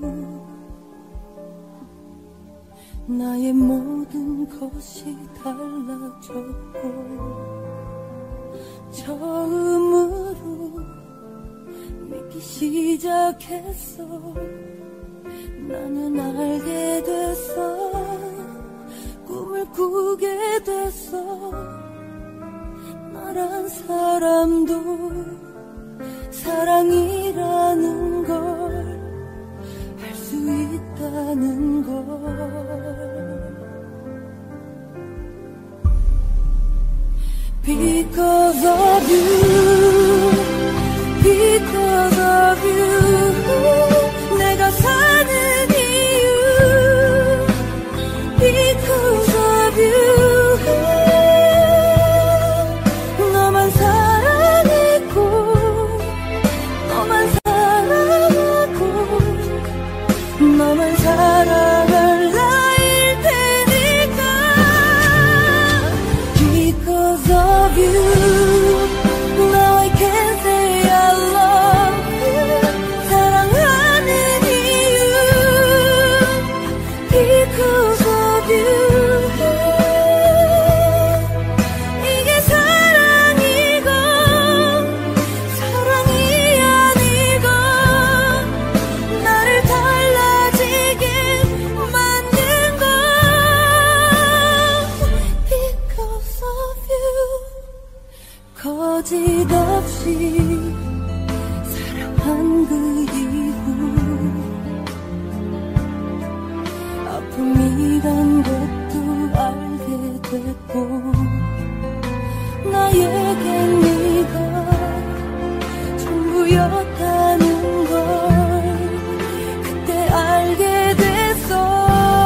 나의 모든 것이 달라졌고 처음으로 믿기 시작했어. 나는 알게 됐어. 꿈을 꾸게 됐어. 너란 사람도 사랑이라는 걸 알 수 있다는 걸. Because of you, because of you 내가 사는 이유 Because of you 너만 사랑했고 너만 사랑하고 너만 사랑할 나일 테니까. Because of you Now I can say I love you. 사랑하는 이유 Because of you. 이게 사랑이고 사랑이 아니고 나를 달라지게 만든 건 Because of you. 거짓 없이 사랑한 그 이후 아픔이란 것도 알게 됐고 나에겐 네가 전부였다는 걸 그때 알게 됐어.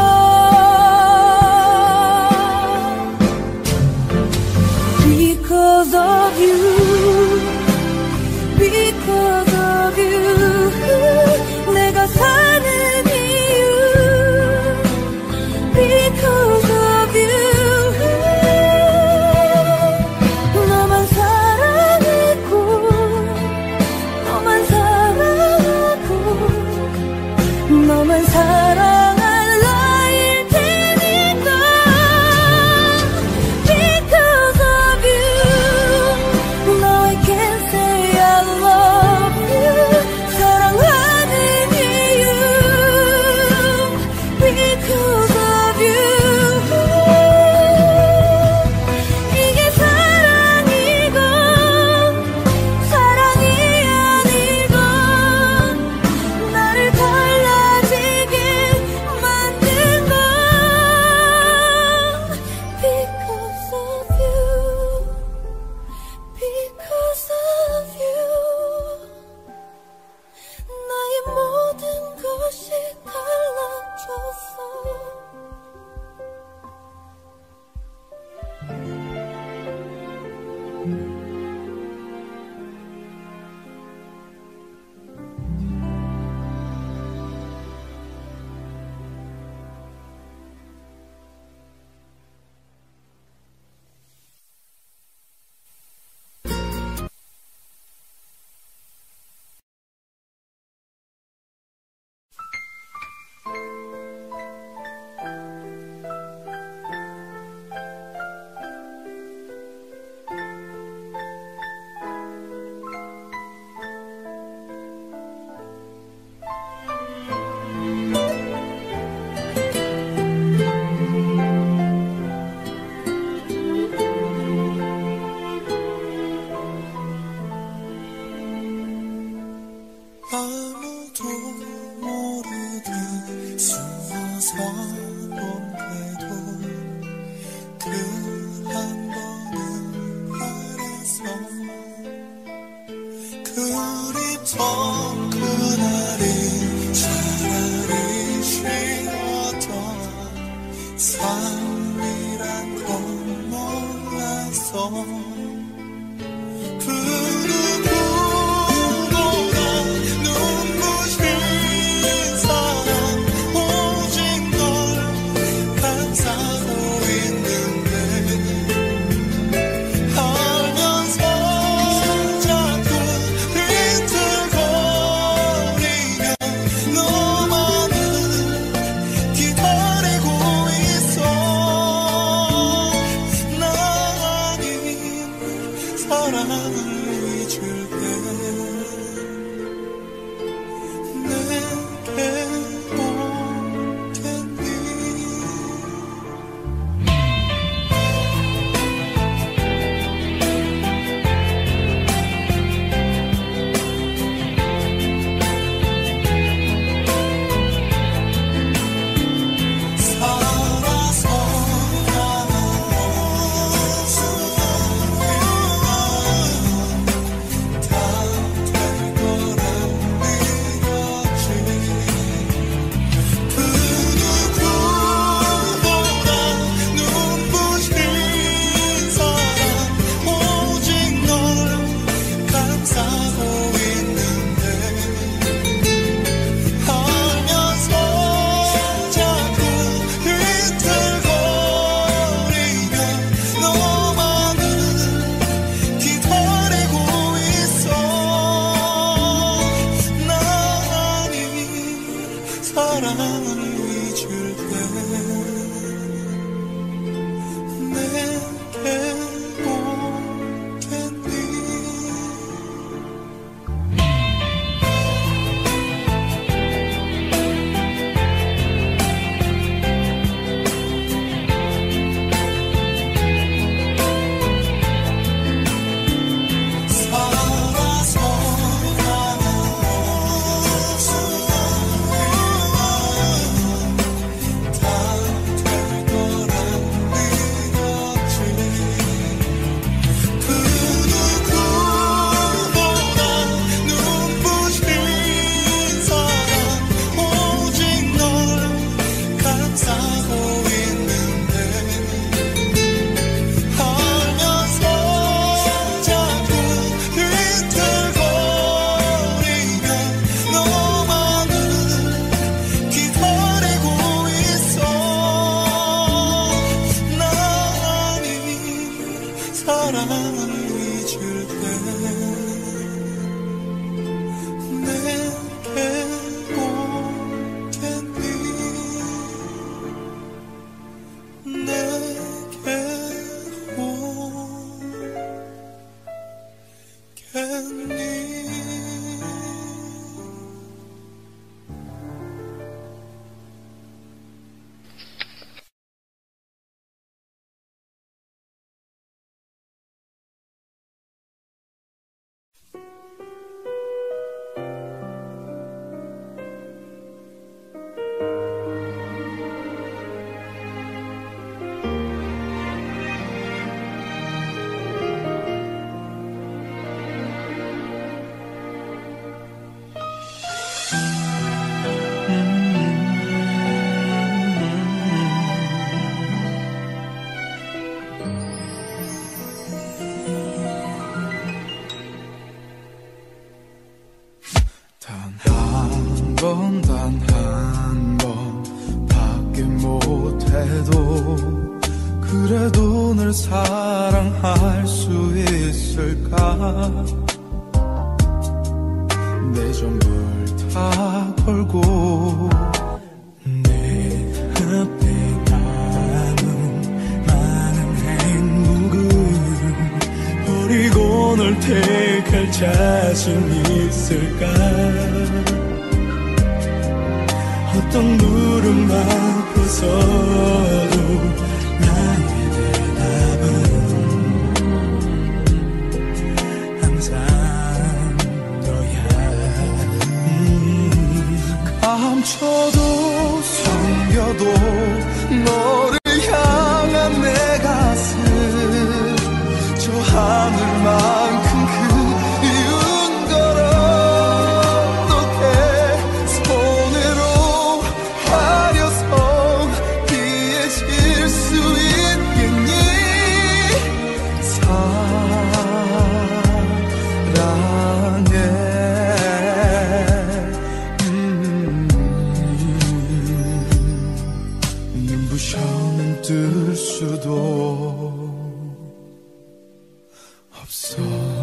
Because of you, because of you 아무도 모르게 숨어서 본데도 그 한 번은 바래서 그립던 그날이 차라리 쉬었던 삶이란 걸 몰랐어. 그 누구보다 눈부신 사랑 오직 널 감싸고 있는데 알면서 자꾸 비틀거리며 너만을 기다리고 있어. 나 아닌 사랑을 잊을게 내게 오겠니. 살아서 사랑을 잊을게 내게 오겠니. 살아서 사랑을 잊을게 내게 오겠니. 내게 오겠니. 단 한 번, 단 한 번밖에 못해도 그래도 널 사랑할 수 있을까. 내 전부를 다 걸고 내 앞에 남은 많은 행복을 버리고 널 택할 자신 있을까. 어떤 물음 앞에서도 나의 대답은 항상 너야. 감춰도 숨겨도 너를 향한 내 가슴 저 하늘만큼 그리운 걸 어떻게 손으로 가려서 피해질 수 있겠니 사랑해 눈부셔는 뜰 수도 없어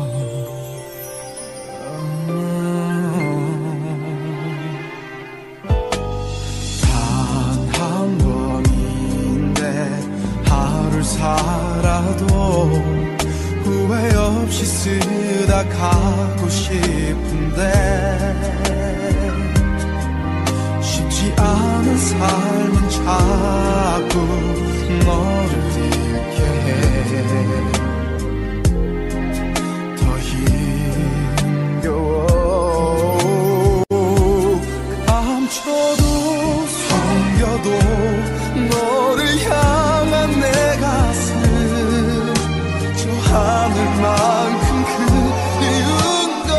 단 한 번인데 하루를 살아도 후회 없이 쓰다 가고 싶은데 쉽지 않은 삶은 자꾸 너를 잃게 해 더 힘겨워 감춰도 숨겨도 너를 향한 내 가슴 저 하늘만큼 그리운 걸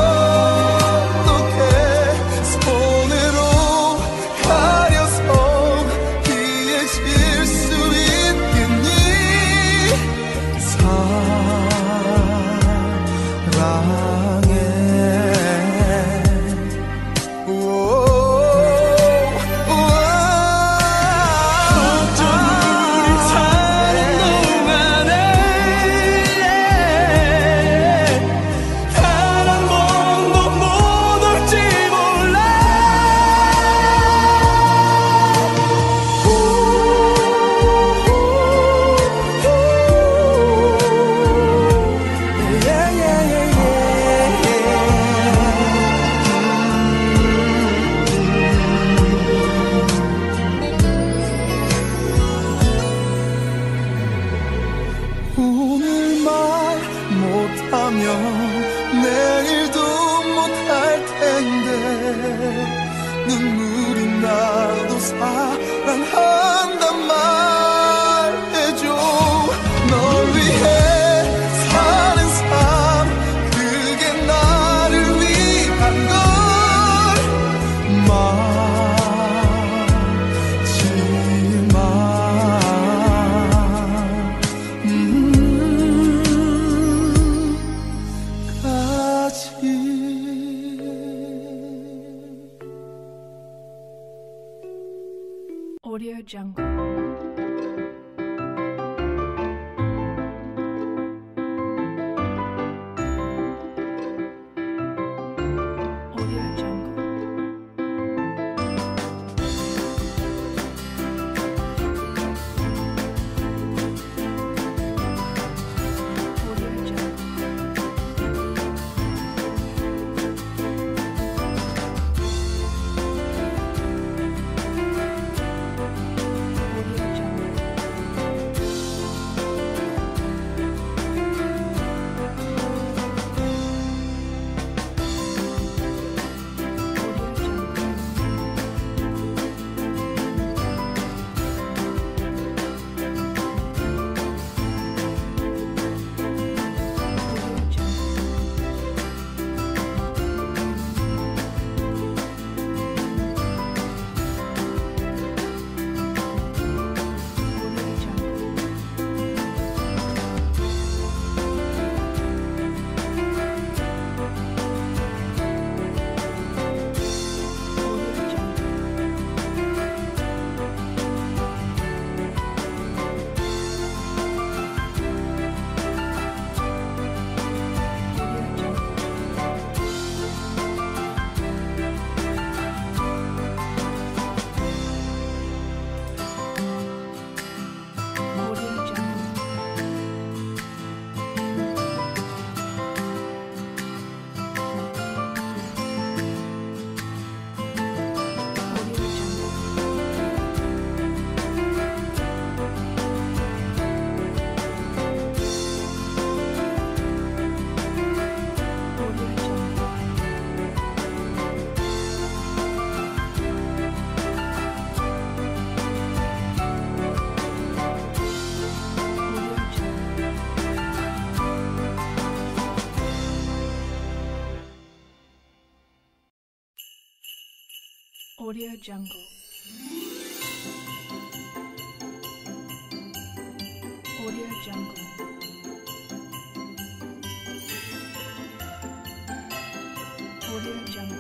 어떻게 손으로 가려서 피해질 수 있겠니 사랑해 어쩜 우리 사는 동안에 단 한 번도 못 올지 몰라 오늘 말 못하면 내일도 못할 텐데 눈물이 나도 사랑한단 말해줘 널 위해 사는 삶 그게 나를 위한 걸 마지막 음 까지 Audio Jungle. Audio Jungle. Audio Jungle. Audio Jungle. Audio Jungle. Audio Jungle. Audio Jungle.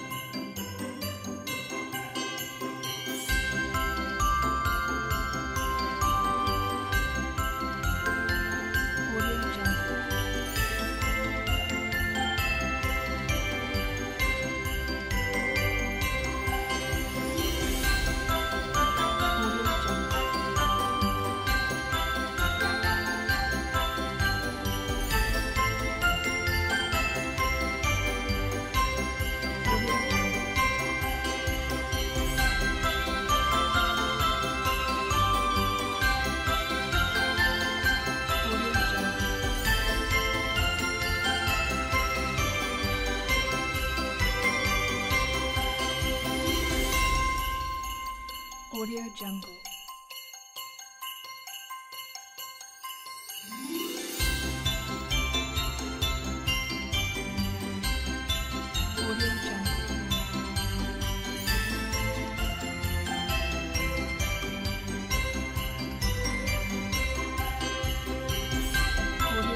Audio Jungle. Audio Jungle. Audio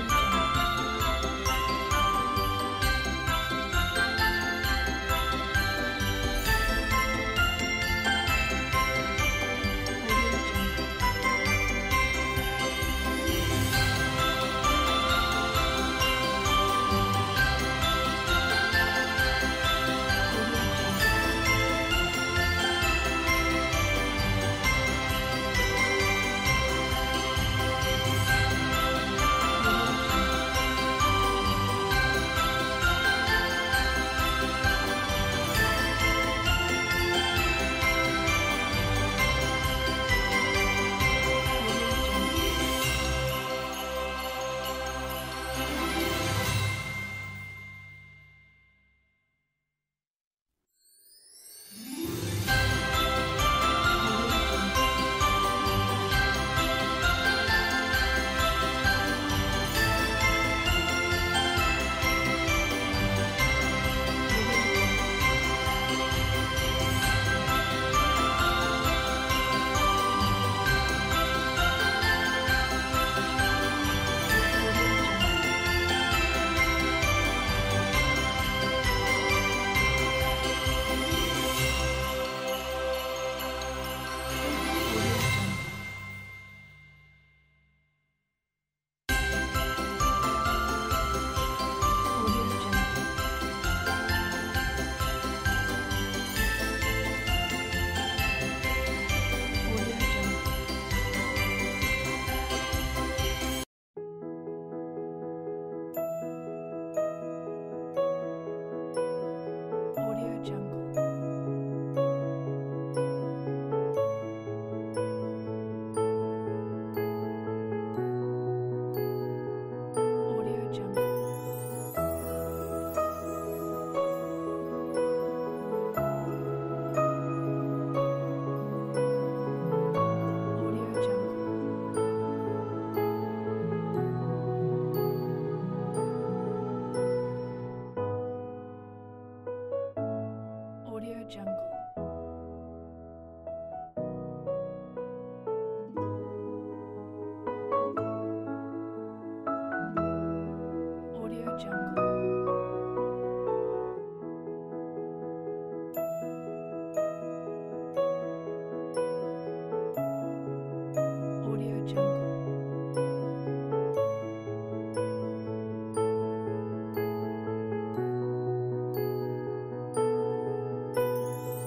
Jungle.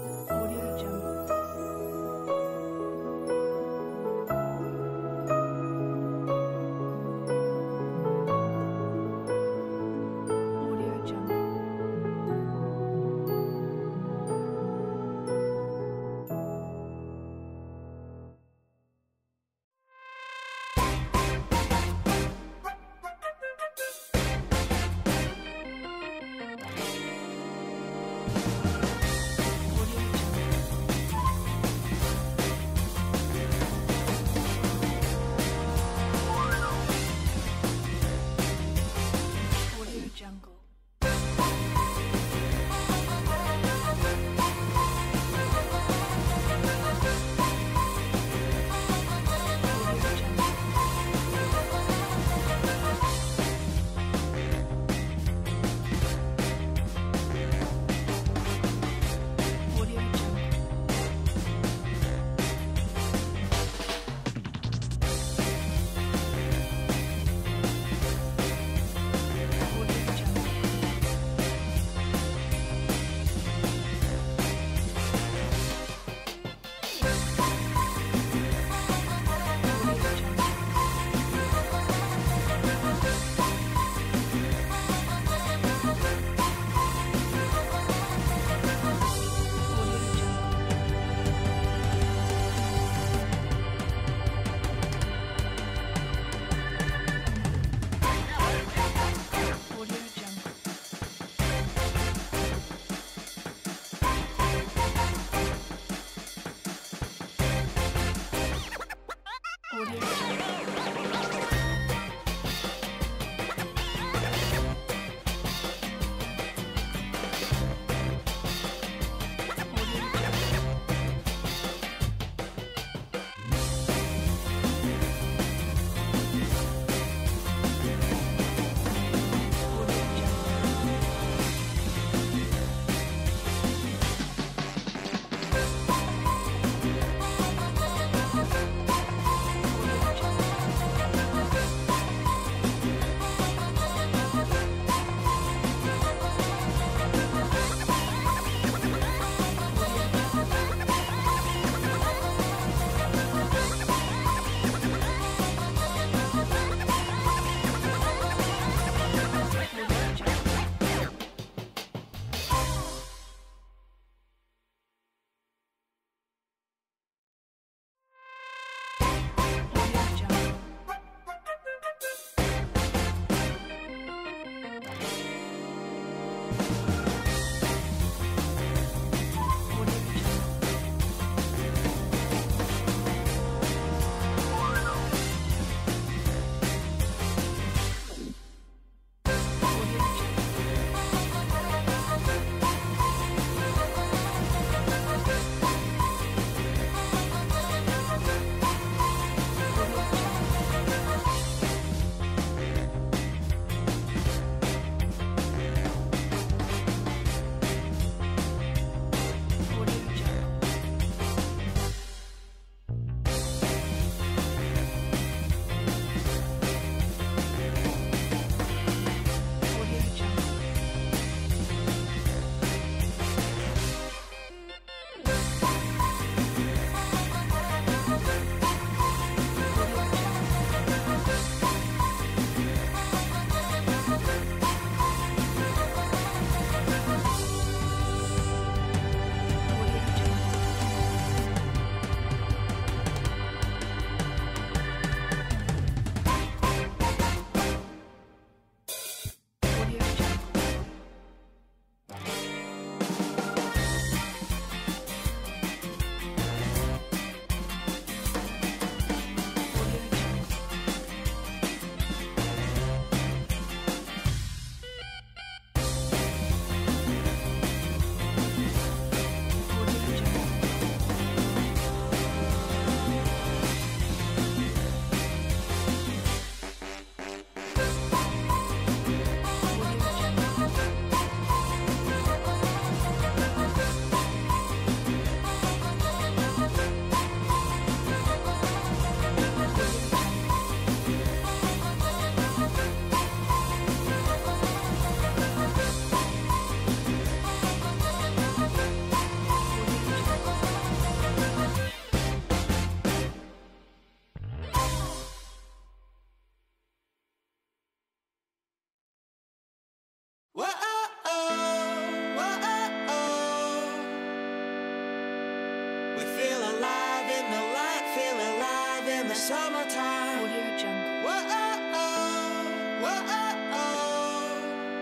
summertime. Audio Jungle. Whoa, oh, oh, whoa, oh, oh.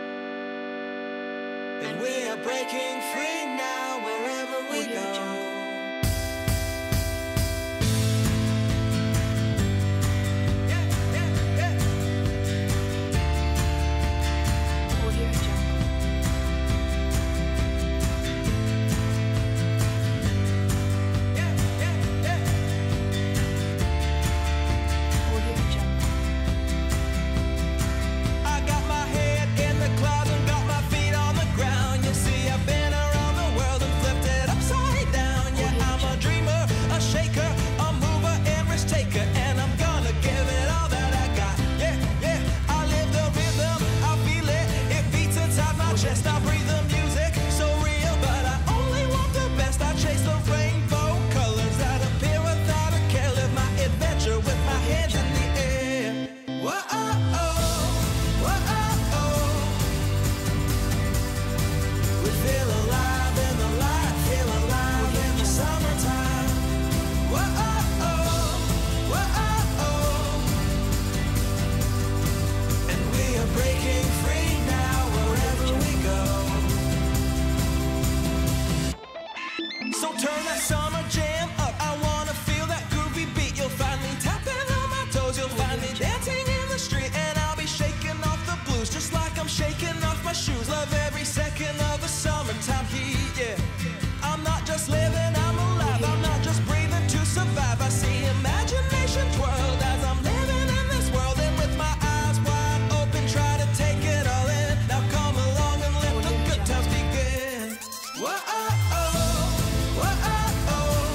And we are breaking free now wherever we Audio go. Jungle. Shaking off my shoes, love every second of the summertime heat, yeah. I'm not just living, I'm alive, I'm not just breathing to survive. I see imagination twirled as I'm living in this world, and with my eyes wide open, try to take it all in. Now come along and let the good times begin. Whoa, oh, oh, whoa, oh, oh.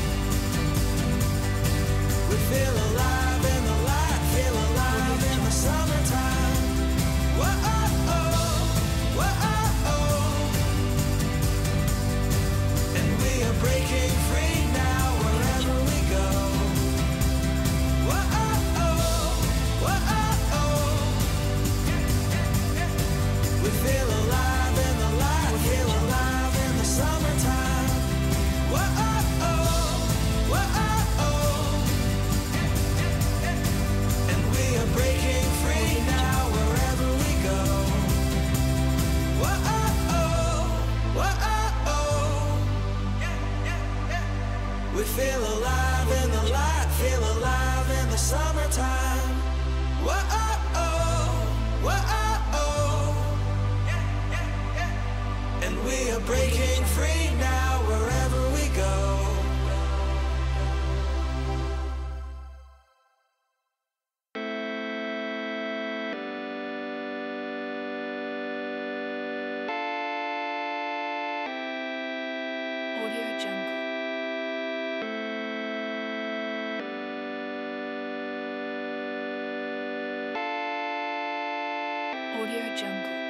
We feel alive in the light, feel alive in the summertime. Whoa, oh, breaking free now wherever we go. Whoa, oh, oh, whoa, oh, oh. We feel alive in the light, feel alive in the summertime. Whoa, oh, oh, whoa, oh. And we are breaking free now wherever we go. Whoa, oh, oh, whoa, oh. We feel alive in the light, feel alive in the summertime. Whoa, oh, oh, whoa, oh, oh. And we are breaking free now wherever we go. Audio Jungle. Audio Jungle.